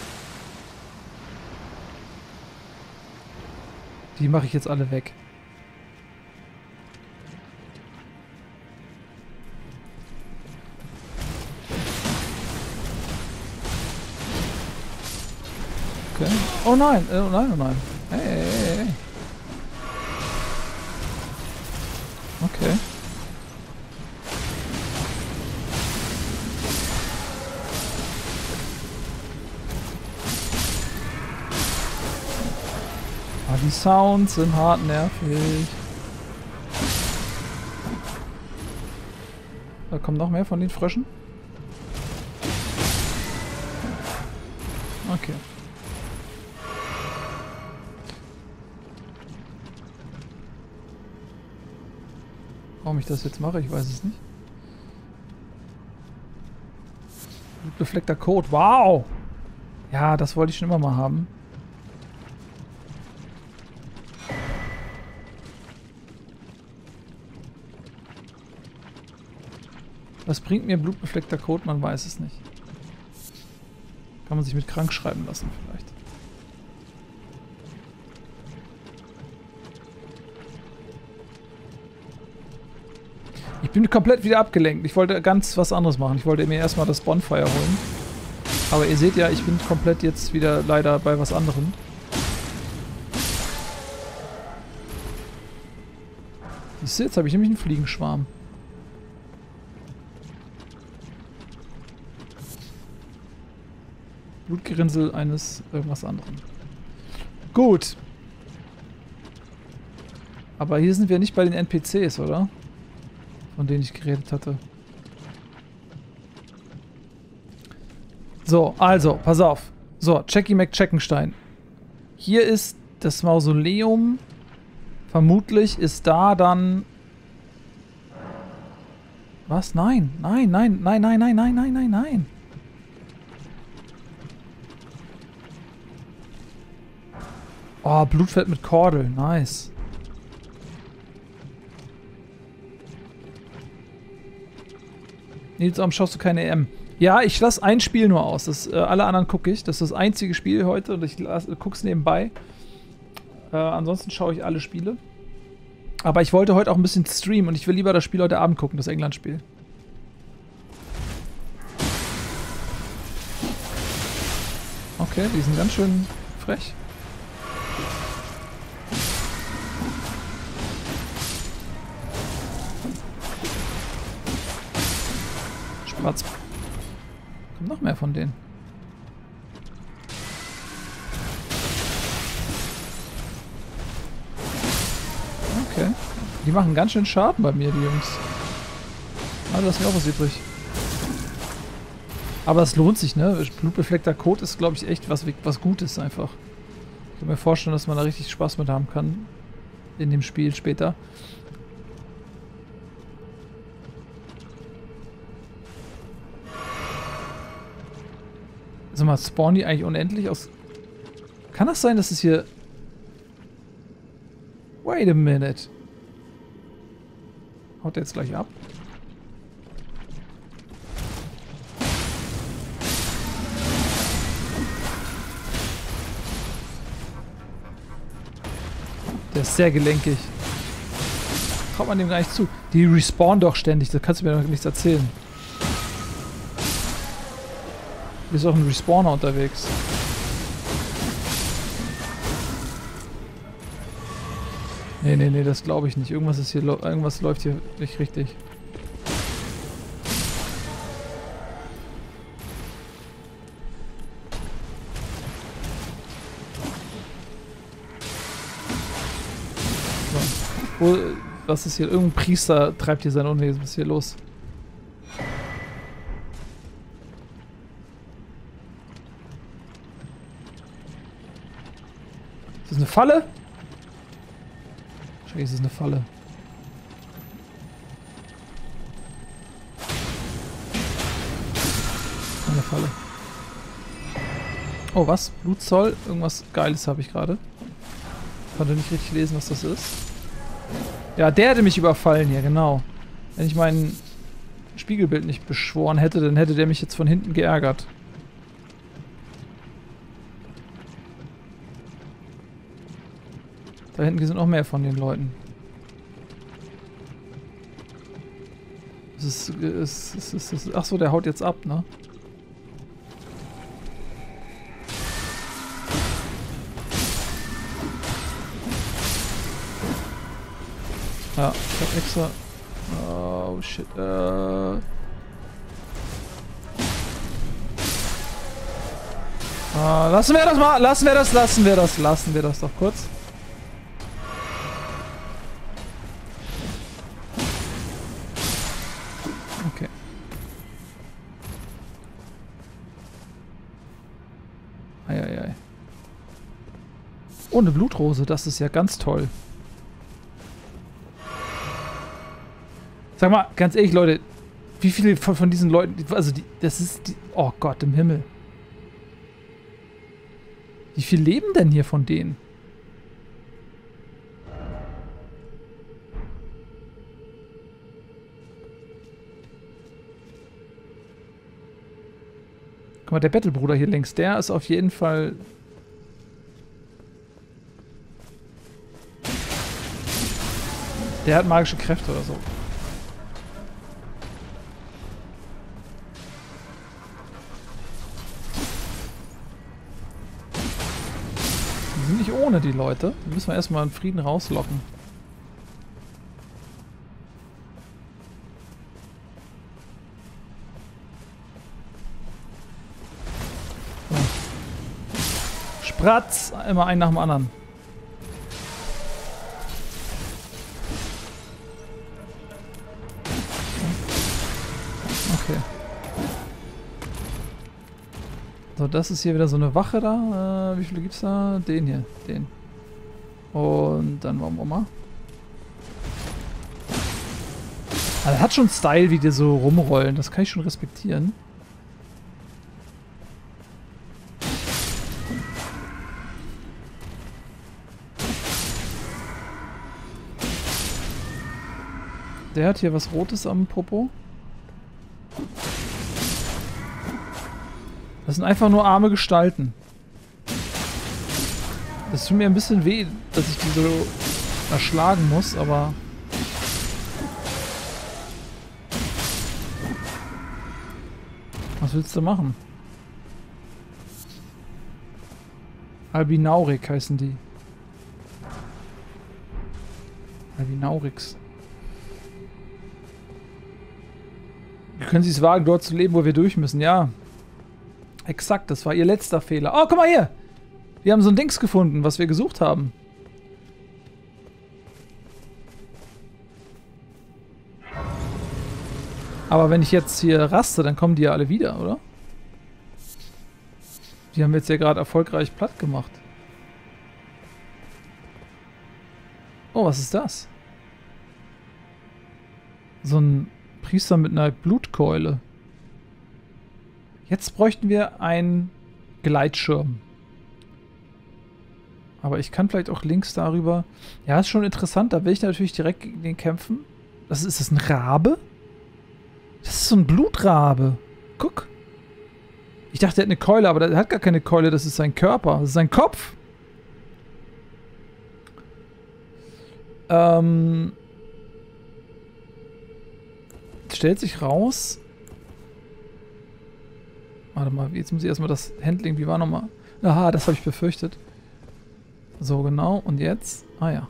Die mache ich jetzt alle weg. Okay. Oh nein, oh nein, oh nein. Hey, hey, hey, hey. Okay. Ah, die Sounds sind hart nervig. Da kommen noch mehr von den Fröschen. Okay. Warum ich das jetzt mache, ich weiß es nicht. Befleckter Code, wow! Ja, das wollte ich schon immer mal haben. Was bringt mir blutbefleckter Code? Man weiß es nicht. Kann man sich mit krank schreiben lassen vielleicht. Ich bin komplett wieder abgelenkt. Ich wollte ganz was anderes machen. Ich wollte mir erstmal das Bonfire holen. Aber ihr seht ja, ich bin komplett jetzt wieder leider bei was anderem. Siehst du, jetzt habe ich nämlich einen Fliegenschwarm. Blutgerinnsel eines irgendwas anderem. Gut. Aber hier sind wir nicht bei den N P Cs, oder? Von denen ich geredet hatte. So, also, pass auf. So, Jackie McCheckenstein. Hier ist das Mausoleum. Vermutlich ist da dann... Was? Nein, nein, nein, nein, nein, nein, nein, nein, nein, nein. Oh, Blutfeld mit Kordel. Nice. Nils, warum schaust du keine E M? Ja, ich lasse ein Spiel nur aus. Das, äh, alle anderen gucke ich. Das ist das einzige Spiel heute und ich gucke es nebenbei. Äh, ansonsten schaue ich alle Spiele. Aber ich wollte heute auch ein bisschen streamen und ich will lieber das Spiel heute Abend gucken, das England-Spiel. Okay, die sind ganz schön frech. Spratz. Kommt noch mehr von denen. Okay. Die machen ganz schön Schaden bei mir, die Jungs. Ah, du hast mir auch was übrig. Aber es lohnt sich, ne? Blutbefleckter Kot ist, glaube ich, echt was, was Gutes einfach. Ich kann mir vorstellen, dass man da richtig Spaß mit haben kann. In dem Spiel später. Sag mal, spawnen die eigentlich unendlich aus... Kann das sein, dass es hier... Wait a minute. Haut der jetzt gleich ab? Der ist sehr gelenkig. Traut man dem gar nicht zu. Die respawnen doch ständig, da kannst du mir doch nichts erzählen. Du bist auch ein Respawner unterwegs. Nee, nee, nee, das glaube ich nicht. Irgendwas ist hier, irgendwas läuft hier nicht richtig. So. Wo, was ist hier? Irgendein Priester treibt hier sein Unwesen. Was ist hier los? Ist das eine Falle? Ist es eine Falle? Eine Falle. Oh, was? Blutzoll? Irgendwas Geiles habe ich gerade. Konnte nicht richtig lesen, was das ist. Ja, der hätte mich überfallen hier, genau. Wenn ich mein Spiegelbild nicht beschworen hätte, dann hätte der mich jetzt von hinten geärgert. Da hinten sind noch mehr von den Leuten. Es ist, es ist, es ist, ach so, der haut jetzt ab, ne? Ja, ich hab extra... Oh, shit. Äh... Ah, lassen wir das mal! Lassen wir das, lassen wir das, lassen wir das doch kurz. Okay. Eieiei. Oh, eine Blutrose, das ist ja ganz toll. Sag mal, ganz ehrlich, Leute, wie viele von, von diesen Leuten, also die, das ist die, oh Gott im Himmel. Wie viel leben denn hier von denen? Guck mal, der Battlebruder hier links, der ist auf jeden Fall... Der hat magische Kräfte oder so. Die sind nicht ohne, die Leute. Die müssen wir erstmal in Frieden rauslocken. So. Spratz! Immer einen nach dem anderen. Okay. So, das ist hier wieder so eine Wache da. Äh, wie viele gibt's da? Den hier. Den. Und dann wollen wir mal. Also, hat schon Style, wie die so rumrollen. Das kann ich schon respektieren. Der hat hier was Rotes am Popo. Das sind einfach nur arme Gestalten. Das tut mir ein bisschen weh, dass ich die so erschlagen muss, aber... Was willst du machen? Albinaurik heißen die. Albinaurix. Wie können sie es wagen, dort zu leben, wo wir durch müssen? Ja. Exakt, das war ihr letzter Fehler. Oh, guck mal hier! Wir haben so ein Dings gefunden, was wir gesucht haben. Aber wenn ich jetzt hier raste, dann kommen die ja alle wieder, oder? Die haben wir jetzt ja gerade erfolgreich platt gemacht. Oh, was ist das? So ein Priester mit einer Blutkeule. Jetzt bräuchten wir einen Gleitschirm. Aber ich kann vielleicht auch links darüber... Ja, ist schon interessant. Da will ich natürlich direkt gegen den kämpfen. Das ist, ist das ein Rabe? Das ist so ein Blutrabe. Guck. Ich dachte, er hat eine Keule, aber er hat gar keine Keule. Das ist sein Körper. Das ist sein Kopf. Ähm... Stellt sich raus... Warte mal, jetzt muss ich erstmal das Handling, wie war nochmal? Aha, das habe ich befürchtet. So, genau. Und jetzt? Ah ja.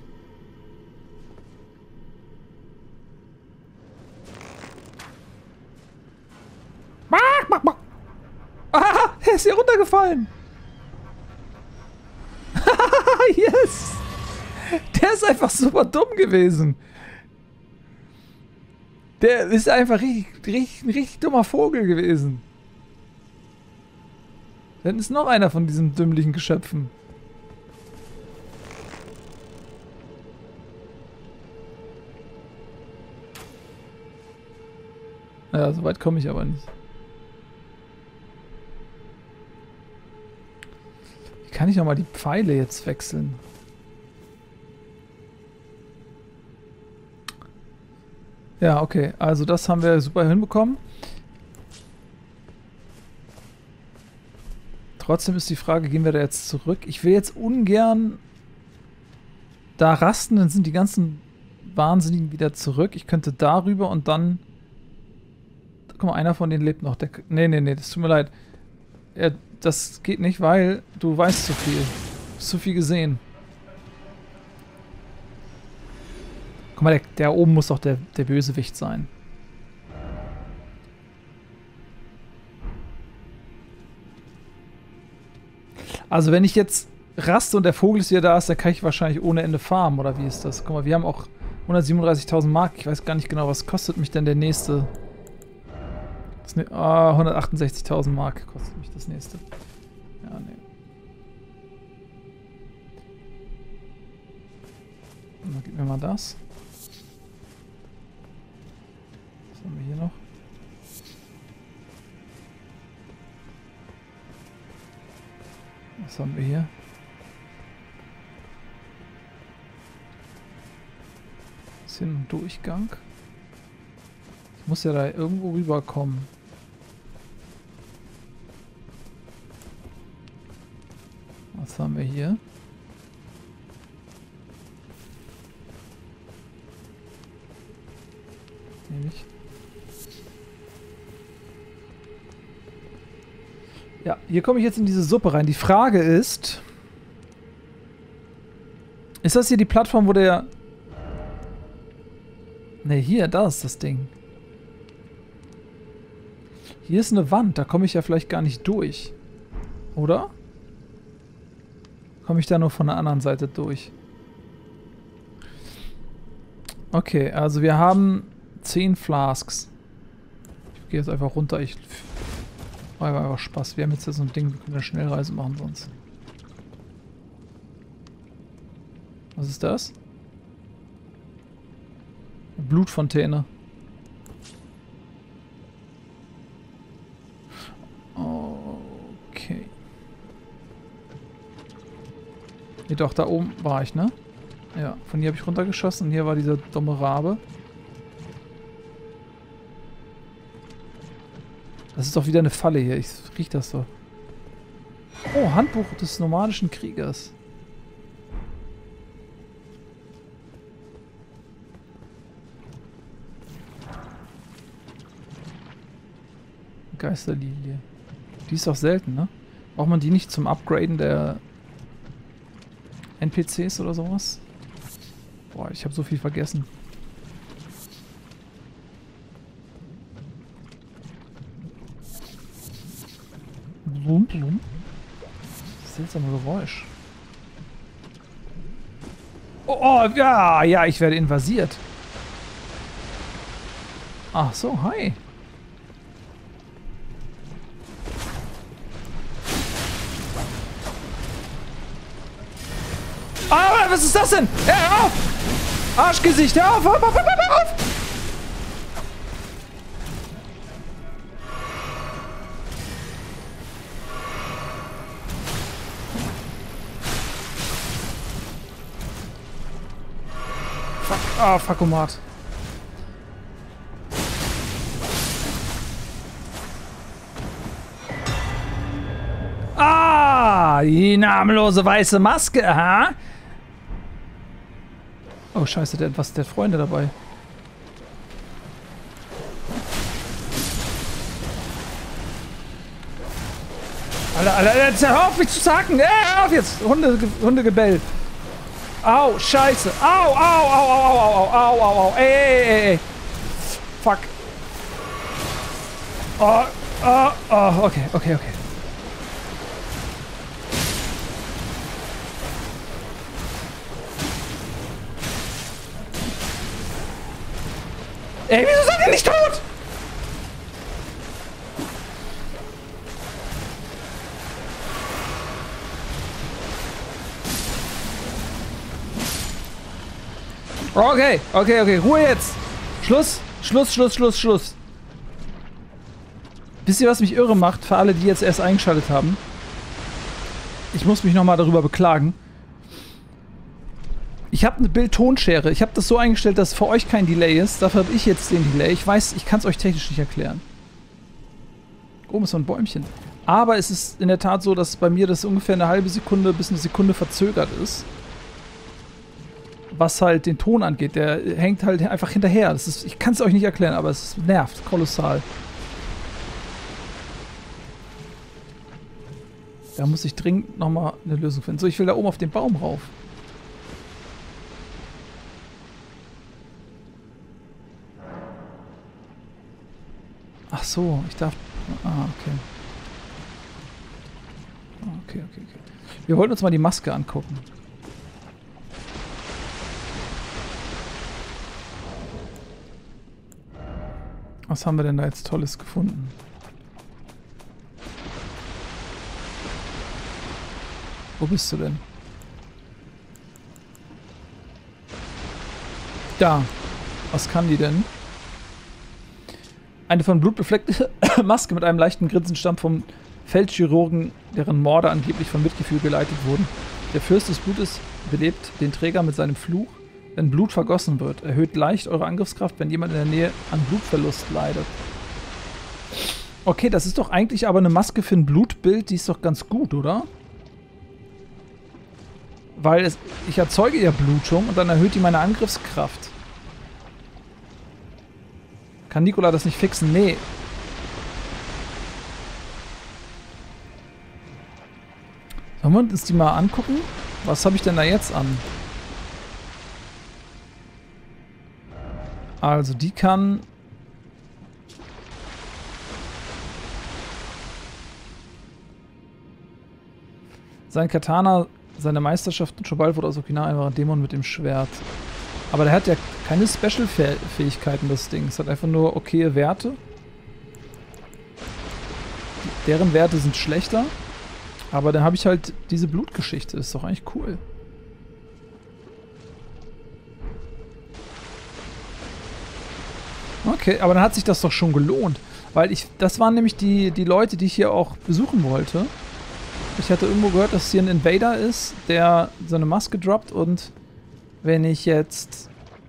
Ah, er ist hier runtergefallen. Yes! Der ist einfach super dumm gewesen. Der ist einfach richtig, richtig, ein richtig dummer Vogel gewesen. Dann ist noch einer von diesen dümmlichen Geschöpfen. Ja, so weit komme ich aber nicht. Wie kann ich nochmal die Pfeile jetzt wechseln? Ja, okay. Also das haben wir super hinbekommen. Trotzdem ist die Frage, gehen wir da jetzt zurück? Ich will jetzt ungern da rasten, dann sind die ganzen Wahnsinnigen wieder zurück. Ich könnte darüber und dann... Guck mal, einer von denen lebt noch. Der, nee, nee, nee, das tut mir leid. Ja, das geht nicht, weil du weißt zu viel. Du hast zu viel gesehen. Guck mal, der, der oben muss doch der, der Bösewicht sein. Also wenn ich jetzt raste und der Vogel ist wieder da ist, dann kann ich wahrscheinlich ohne Ende farmen, oder wie ist das? Guck mal, wir haben auch hundertsiebenunddreißigtausend Mark. Ich weiß gar nicht genau, was kostet mich denn der nächste... Das ne ah, hundertachtundsechzigtausend Mark kostet mich das nächste. Ja, nee. Dann gib mir mal das. Was haben wir hier noch? Was haben wir hier? Bisschen ein Durchgang. Ich muss ja da irgendwo rüberkommen. Was haben wir hier? Nee, nicht. Ja, hier komme ich jetzt in diese Suppe rein. Die Frage ist... Ist das hier die Plattform, wo der... Ne, hier, da ist das Ding. Hier ist eine Wand, da komme ich ja vielleicht gar nicht durch. Oder? Komme ich da nur von der anderen Seite durch? Okay, also wir haben zehn Flasks. Ich gehe jetzt einfach runter. Ich mache einfach Spaß. Wir haben jetzt ja so ein Ding, wir können eine Schnellreise machen sonst. Was ist das? Eine Blutfontäne. Okay. Nee, doch, da oben war ich, ne? Ja, von hier habe ich runtergeschossen und hier war dieser dumme Rabe. Das ist doch wieder eine Falle hier. Ich riech das doch. Oh, Handbuch des nomadischen Kriegers. Geisterlilie. Die ist doch selten, ne? Braucht man die nicht zum Upgraden der N P Cs oder sowas? Boah, ich habe so viel vergessen. Blum, blum. Seltsame Geräusch. Oh, oh, ja, ja, ich werde invasiert. Ach so, hi. Ah, was ist das denn? Hör auf! Arschgesicht, hör auf! Hör auf, hör auf, hör auf! Fuck, ah, Fuckomat. Ah, die namenlose weiße Maske, ha? Oh, scheiße, der hat was, der hat Freunde dabei. Alter, Alter, jetzt hör auf mich zu zacken! Hör auf jetzt! Hunde, Hundegebell. Au, scheiße! Au, au, au, au, au, au, au, au, au, ey, ey, ey, ey. Fuck. Oh, oh, oh, okay, okay, okay. Ey, wieso seid ihr nicht tot? Okay, okay, okay, Ruhe jetzt. Schluss, Schluss, Schluss, Schluss, Schluss. Wisst ihr, was mich irre macht, für alle, die jetzt erst eingeschaltet haben? Ich muss mich nochmal darüber beklagen. Ich habe eine Bild-Tonschere. Ich habe das so eingestellt, dass für euch kein Delay ist. Dafür habe ich jetzt den Delay. Ich weiß, ich kann es euch technisch nicht erklären. Oben ist so ein Bäumchen. Aber es ist in der Tat so, dass bei mir das ungefähr eine halbe Sekunde bis eine Sekunde verzögert ist. Was halt den Ton angeht. Der hängt halt einfach hinterher. Das ist, ich kann es euch nicht erklären, aber es nervt kolossal. Da muss ich dringend nochmal eine Lösung finden. So, ich will da oben auf den Baum rauf. Ach so, ich darf... Ah, okay. Okay, okay, okay. Wir wollten uns mal die Maske angucken. Was haben wir denn da jetzt Tolles gefunden? Wo bist du denn? Da. Was kann die denn? Eine von Blut befleckte Maske mit einem leichten Grinsen stammt vom Feldchirurgen, deren Morde angeblich von Mitgefühl geleitet wurden. Der Fürst des Blutes belebt den Träger mit seinem Fluch, wenn Blut vergossen wird. Erhöht leicht eure Angriffskraft, wenn jemand in der Nähe an Blutverlust leidet. Okay, das ist doch eigentlich aber eine Maske für ein Blutbild, die ist doch ganz gut, oder? Weil es, ich erzeuge ja Blutung und dann erhöht die meine Angriffskraft. Kann Nikola das nicht fixen? Nee. Sollen wir uns die mal angucken? Was habe ich denn da jetzt an? Also, die kann... Sein Katana, seine Meisterschaft und schon bald wurde aus Okinawa einfach ein Dämon mit dem Schwert. Aber der hat ja keine Special-Fähigkeiten, das Ding. Es hat einfach nur okaye Werte. Deren Werte sind schlechter. Aber dann habe ich halt diese Blutgeschichte. Das ist doch eigentlich cool. Okay, aber dann hat sich das doch schon gelohnt. Weil ich, das waren nämlich die, die Leute, die ich hier auch besuchen wollte. Ich hatte irgendwo gehört, dass hier ein Invader ist, der so eine Maske droppt. Und wenn ich jetzt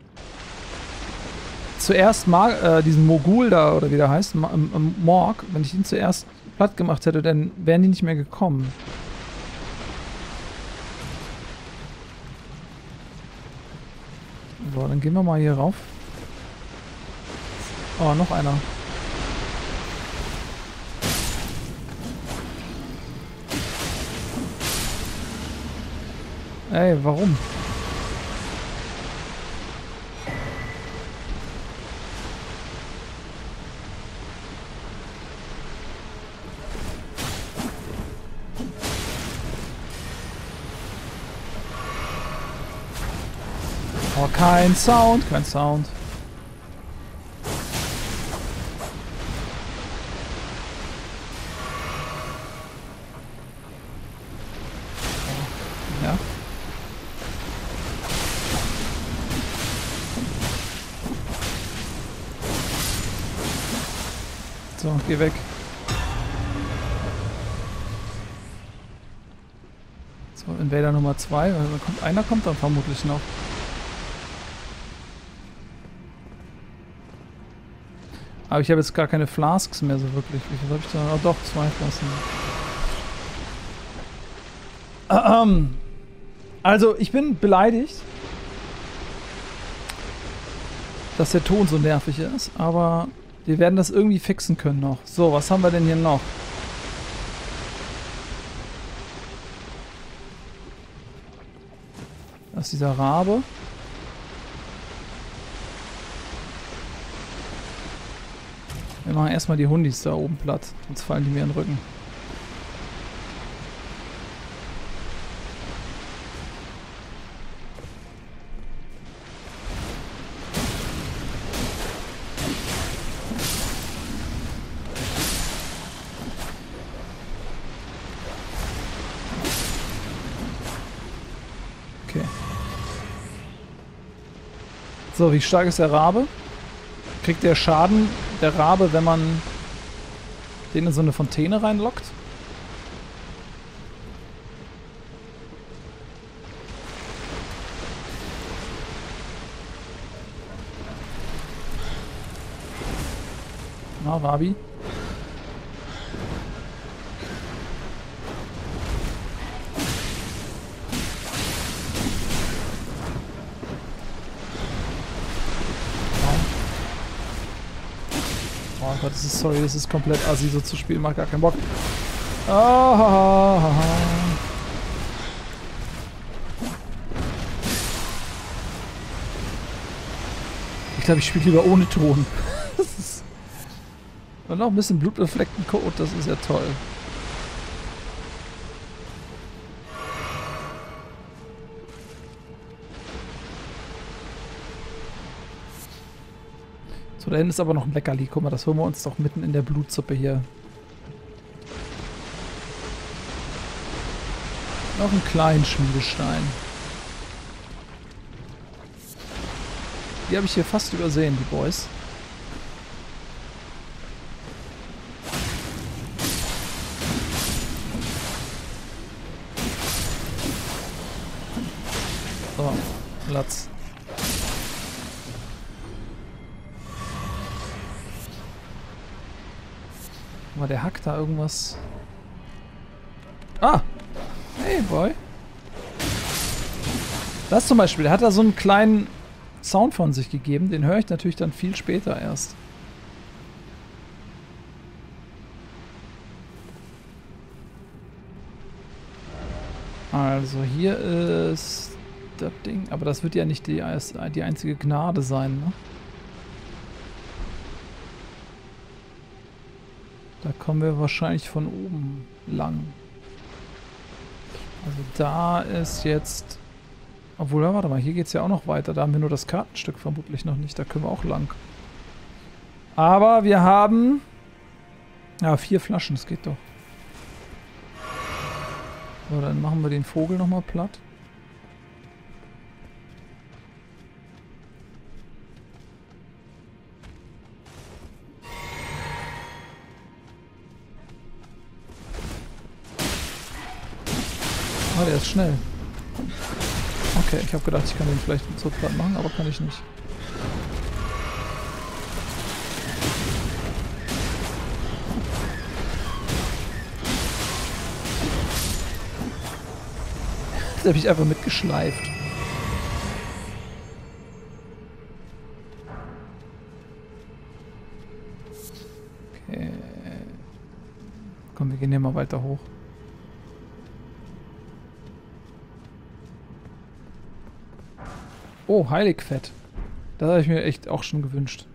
zuerst mal äh, diesen Mogul da, oder wie der heißt, Ma ähm, Morg, wenn ich ihn zuerst platt gemacht hätte, dann wären die nicht mehr gekommen. So, dann gehen wir mal hier rauf. Oh, noch einer. Ey, warum? Oh, kein Sound, kein Sound. Ja. So, geh weg. So, Invader Nummer zwei. Also kommt, einer kommt dann vermutlich noch. Aber ich habe jetzt gar keine Flasks mehr so wirklich. Wie viel habe ich da? Oh, doch, zwei Flasken. Ähm, also, ich bin beleidigt, dass der Ton so nervig ist, aber wir werden das irgendwie fixen können noch. So, was haben wir denn hier noch? Das ist dieser Rabe. Wir machen erstmal die Hundis da oben platt, sonst fallen die mir in den Rücken. Okay. So, wie stark ist der Rabe? Kriegt der Schaden, der Rabe, wenn man den in so eine Fontäne reinlockt? Na, Rabi? Oh Gott, das ist, sorry, das ist komplett assi, so zu spielen, macht gar keinen Bock. Oh, ha, ha, ha. Ich glaube, ich spiele lieber ohne Ton. Das ist und noch ein bisschen blutbefleckten Code, das ist ja toll. So, da hinten ist aber noch ein Leckerli. Guck mal, das holen wir uns doch mitten in der Blutsuppe hier. Noch einen kleinen Schmiedestein. Die habe ich hier fast übersehen, die Boys. So, Platz. Mal, der hackt da irgendwas. Ah! Hey, Boy. Das zum Beispiel, der hat da so einen kleinen Sound von sich gegeben. Den höre ich natürlich dann viel später erst. Also hier ist das Ding. Aber das wird ja nicht die, die einzige Gnade sein, ne? Da kommen wir wahrscheinlich von oben lang. Also da ist jetzt... Obwohl, ja, warte mal, hier geht es ja auch noch weiter. Da haben wir nur das Kartenstück vermutlich noch nicht. Da können wir auch lang. Aber wir haben... Ja, vier Flaschen, das geht doch. So, dann machen wir den Vogel nochmal platt. Ah, der ist schnell. Okay, ich habe gedacht, ich kann den vielleicht so platt machen, aber kann ich nicht. Da habe ich einfach mitgeschleift. Okay. Komm, wir gehen hier mal weiter hoch. Oh, Heiligfett. Das habe ich mir echt auch schon gewünscht.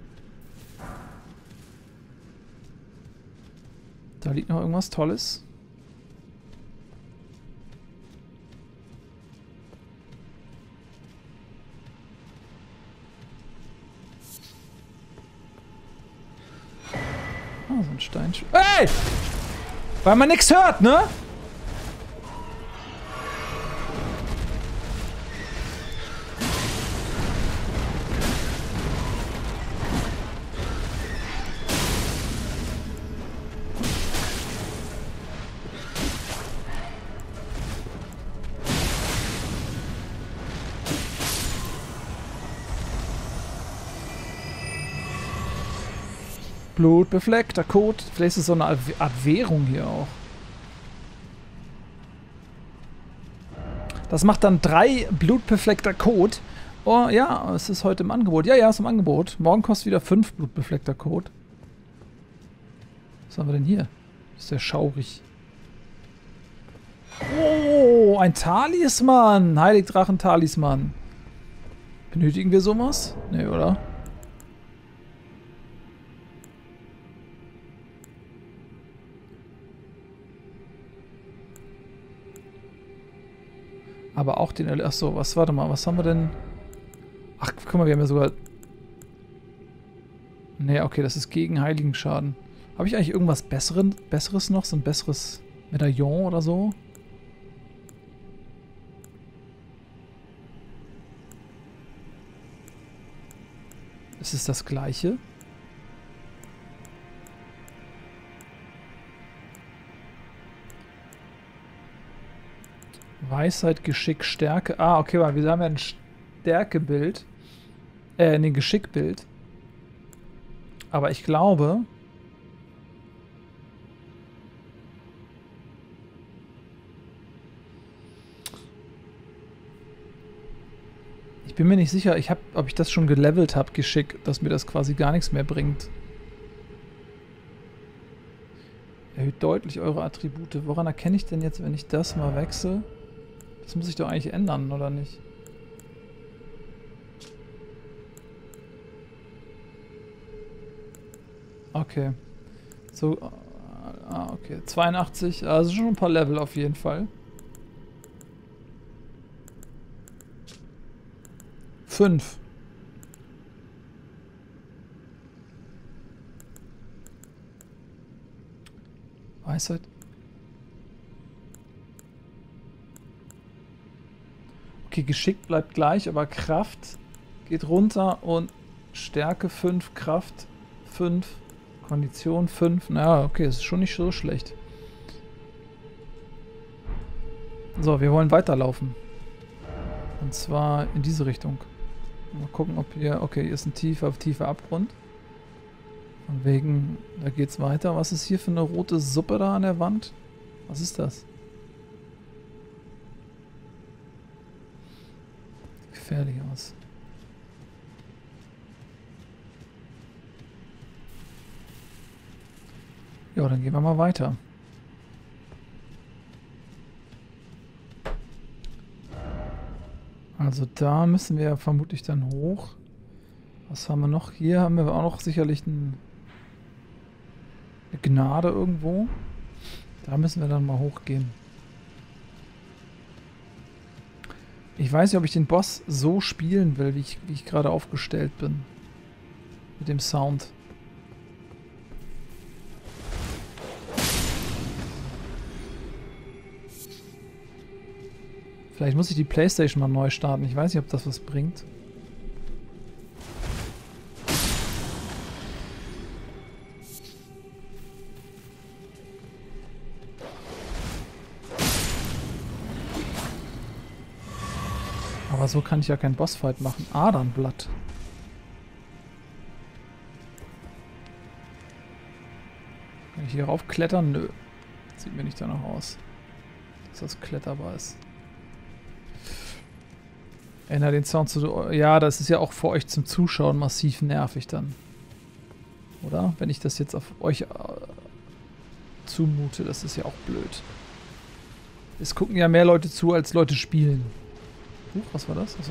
Da liegt noch irgendwas Tolles. Ah, so ein Stein. Ey! Weil man nichts hört, ne? Blutbefleckter Code. Vielleicht ist es so eine Art Währung hier auch. Das macht dann drei blutbefleckter Code. Oh ja, es ist heute im Angebot. Ja, ja, ist im Angebot. Morgen kostet wieder fünf blutbefleckter Code. Was haben wir denn hier? Ist der schaurig. Oh, ein Talisman. Heiligdrachen-Talisman. Benötigen wir sowas? Nee, oder? Aber auch den... Achso, was, warte mal, was haben wir denn? Ach, guck mal, wir haben ja sogar... Nee, okay, das ist gegen Heiligen-Schaden. Habe ich eigentlich irgendwas Besseren, Besseres noch? So ein besseres Medaillon oder so? Ist es das gleiche? Weisheit, Geschick, Stärke. Ah, okay, weil wir haben ja ein Stärkebild. Äh, ein Geschickbild. Aber ich glaube... Ich bin mir nicht sicher, ich hab, ob ich das schon gelevelt habe, Geschick, dass mir das quasi gar nichts mehr bringt. Erhöht deutlich eure Attribute. Woran erkenne ich denn jetzt, wenn ich das mal wechsle? Das muss ich doch eigentlich ändern, oder nicht? Okay. So. Ah, okay. zweiundachtzig. Also schon ein paar Level auf jeden Fall. fünf. Weisheit. Okay, Geschick bleibt gleich, aber Kraft geht runter und Stärke fünf, Kraft fünf, Kondition fünf. Naja, okay, das ist schon nicht so schlecht. So, wir wollen weiterlaufen. Und zwar in diese Richtung. Mal gucken, ob hier... Okay, hier ist ein tiefer, tiefer Abgrund. Von wegen, da geht's weiter. Was ist hier für eine rote Suppe da an der Wand? Was ist das? Gefährlich aus. Ja, dann gehen wir mal weiter. Also da müssen wir vermutlich dann hoch. Was haben wir noch? Hier haben wir auch noch sicherlich ein, eine Gnade irgendwo. Da müssen wir dann mal hochgehen. Ich weiß nicht, ob ich den Boss so spielen will, wie ich, wie ich gerade aufgestellt bin. Mit dem Sound. Vielleicht muss ich die PlayStation mal neu starten. Ich weiß nicht, ob das was bringt. Aber so kann ich ja keinen Bossfight machen. Adernblatt. Kann ich hier raufklettern? Nö. Sieht mir nicht danach aus, dass das kletterbar ist. Ändere den Sound zu... Ja, das ist ja auch für euch zum Zuschauen massiv nervig dann. Oder? Wenn ich das jetzt auf euch äh, zumute, das ist ja auch blöd. Es gucken ja mehr Leute zu, als Leute spielen. Huch, was war das? Achso.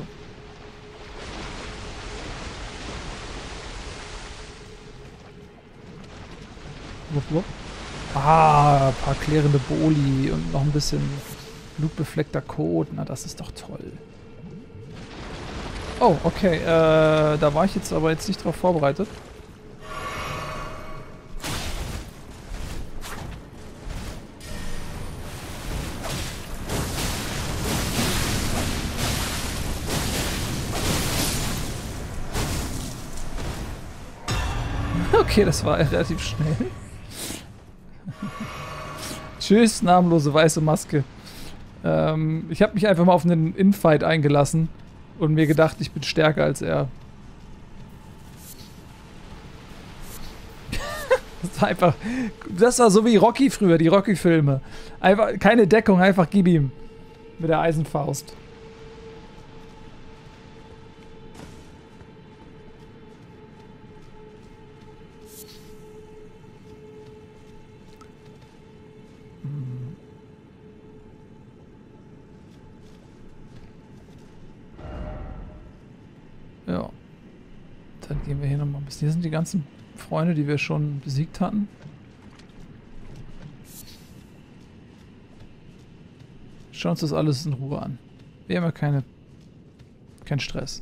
Wupp, wupp. Ah, ein paar klärende Boli und noch ein bisschen blutbefleckter Kot. Na, das ist doch toll. Oh, okay. Äh, da war ich jetzt aber jetzt nicht drauf vorbereitet. Okay, das war relativ schnell. Tschüss, namenlose weiße Maske. Ähm, ich habe mich einfach mal auf einen Infight eingelassen und mir gedacht, ich bin stärker als er. Das war einfach... Das war so wie Rocky früher, die Rocky-Filme. Einfach keine Deckung, einfach gib ihm. Mit der Eisenfaust. Ja. Dann gehen wir hier nochmal ein bisschen. Hier sind die ganzen Freunde, die wir schon besiegt hatten. Schauen uns das alles in Ruhe an. Wir haben ja keine... keinen Stress.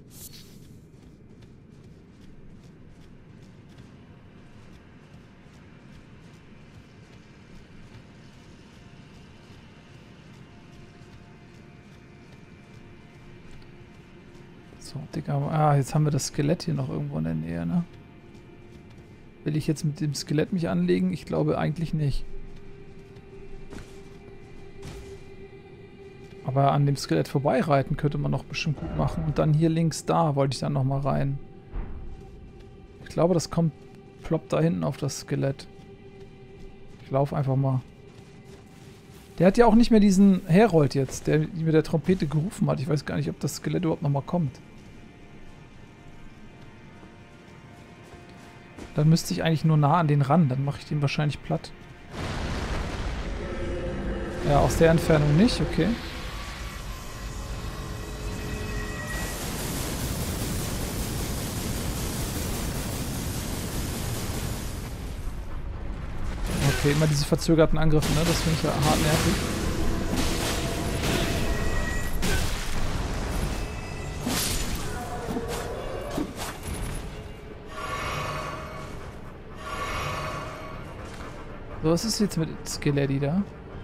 So, Digga. Ah, jetzt haben wir das Skelett hier noch irgendwo in der Nähe, ne? Will ich jetzt mit dem Skelett mich anlegen? Ich glaube eigentlich nicht. Aber an dem Skelett vorbeireiten könnte man noch bestimmt gut machen. Und dann hier links da wollte ich dann nochmal rein. Ich glaube, das kommt, ploppt da hinten auf das Skelett. Ich laufe einfach mal. Der hat ja auch nicht mehr diesen Herold jetzt, der mit der Trompete gerufen hat. Ich weiß gar nicht, ob das Skelett überhaupt nochmal kommt. Dann müsste ich eigentlich nur nah an den ran. Dann mache ich den wahrscheinlich platt. Ja, aus der Entfernung nicht. Okay. Okay, immer diese verzögerten Angriffe, ne? Das finde ich ja hart nervig. So, was ist jetzt mit Skeletti da?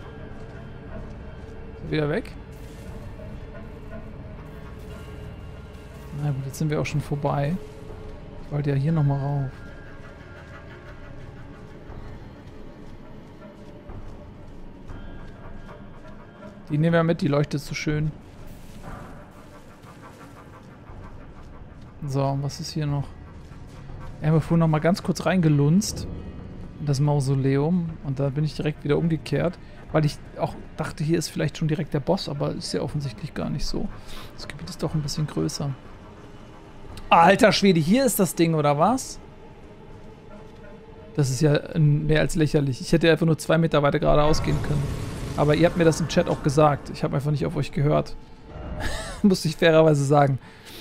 Ist er wieder weg? Na gut, jetzt sind wir auch schon vorbei. Ich wollte ja hier nochmal rauf. Die nehmen wir mit, die leuchtet so schön. So, was ist hier noch? Wir haben vorhin noch mal ganz kurz reingelunzt. In das Mausoleum. Und da bin ich direkt wieder umgekehrt. Weil ich auch dachte, hier ist vielleicht schon direkt der Boss. Aber ist ja offensichtlich gar nicht so. Das Gebiet ist doch ein bisschen größer. Alter Schwede, hier ist das Ding, oder was? Das ist ja mehr als lächerlich. Ich hätte einfach nur zwei Meter weiter geradeaus gehen können. Aber ihr habt mir das im Chat auch gesagt. Ich habe einfach nicht auf euch gehört. Muss ich fairerweise sagen.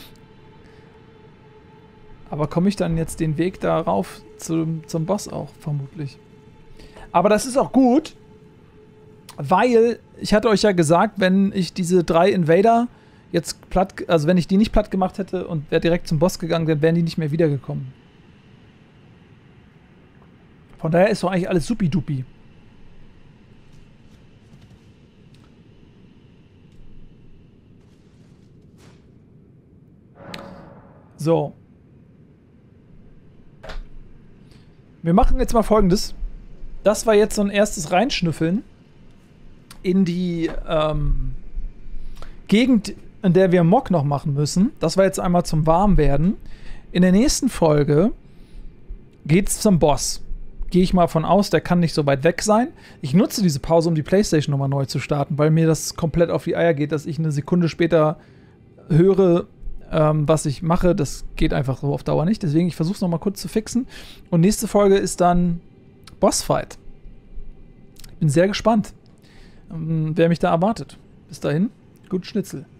Aber komme ich dann jetzt den Weg da rauf zum, zum Boss auch, vermutlich. Aber das ist auch gut, weil ich hatte euch ja gesagt, wenn ich diese drei Invader jetzt platt, also wenn ich die nicht platt gemacht hätte und wäre direkt zum Boss gegangen, dann wären die nicht mehr wiedergekommen. Von daher ist doch eigentlich alles supi-dupi. So. Wir machen jetzt mal Folgendes. Das war jetzt so ein erstes Reinschnüffeln in die ähm, Gegend, in der wir Mock noch machen müssen. Das war jetzt einmal zum Warmwerden. In der nächsten Folge geht's zum Boss. Gehe ich mal von aus, der kann nicht so weit weg sein. Ich nutze diese Pause, um die PlayStation nochmal neu zu starten, weil mir das komplett auf die Eier geht, dass ich eine Sekunde später höre, ähm, was ich mache. Das geht einfach so auf Dauer nicht. Deswegen, ich versuche es nochmal kurz zu fixen. Und nächste Folge ist dann Bossfight. Ich bin sehr gespannt, ähm, wer mich da erwartet. Bis dahin, gut Schnitzel.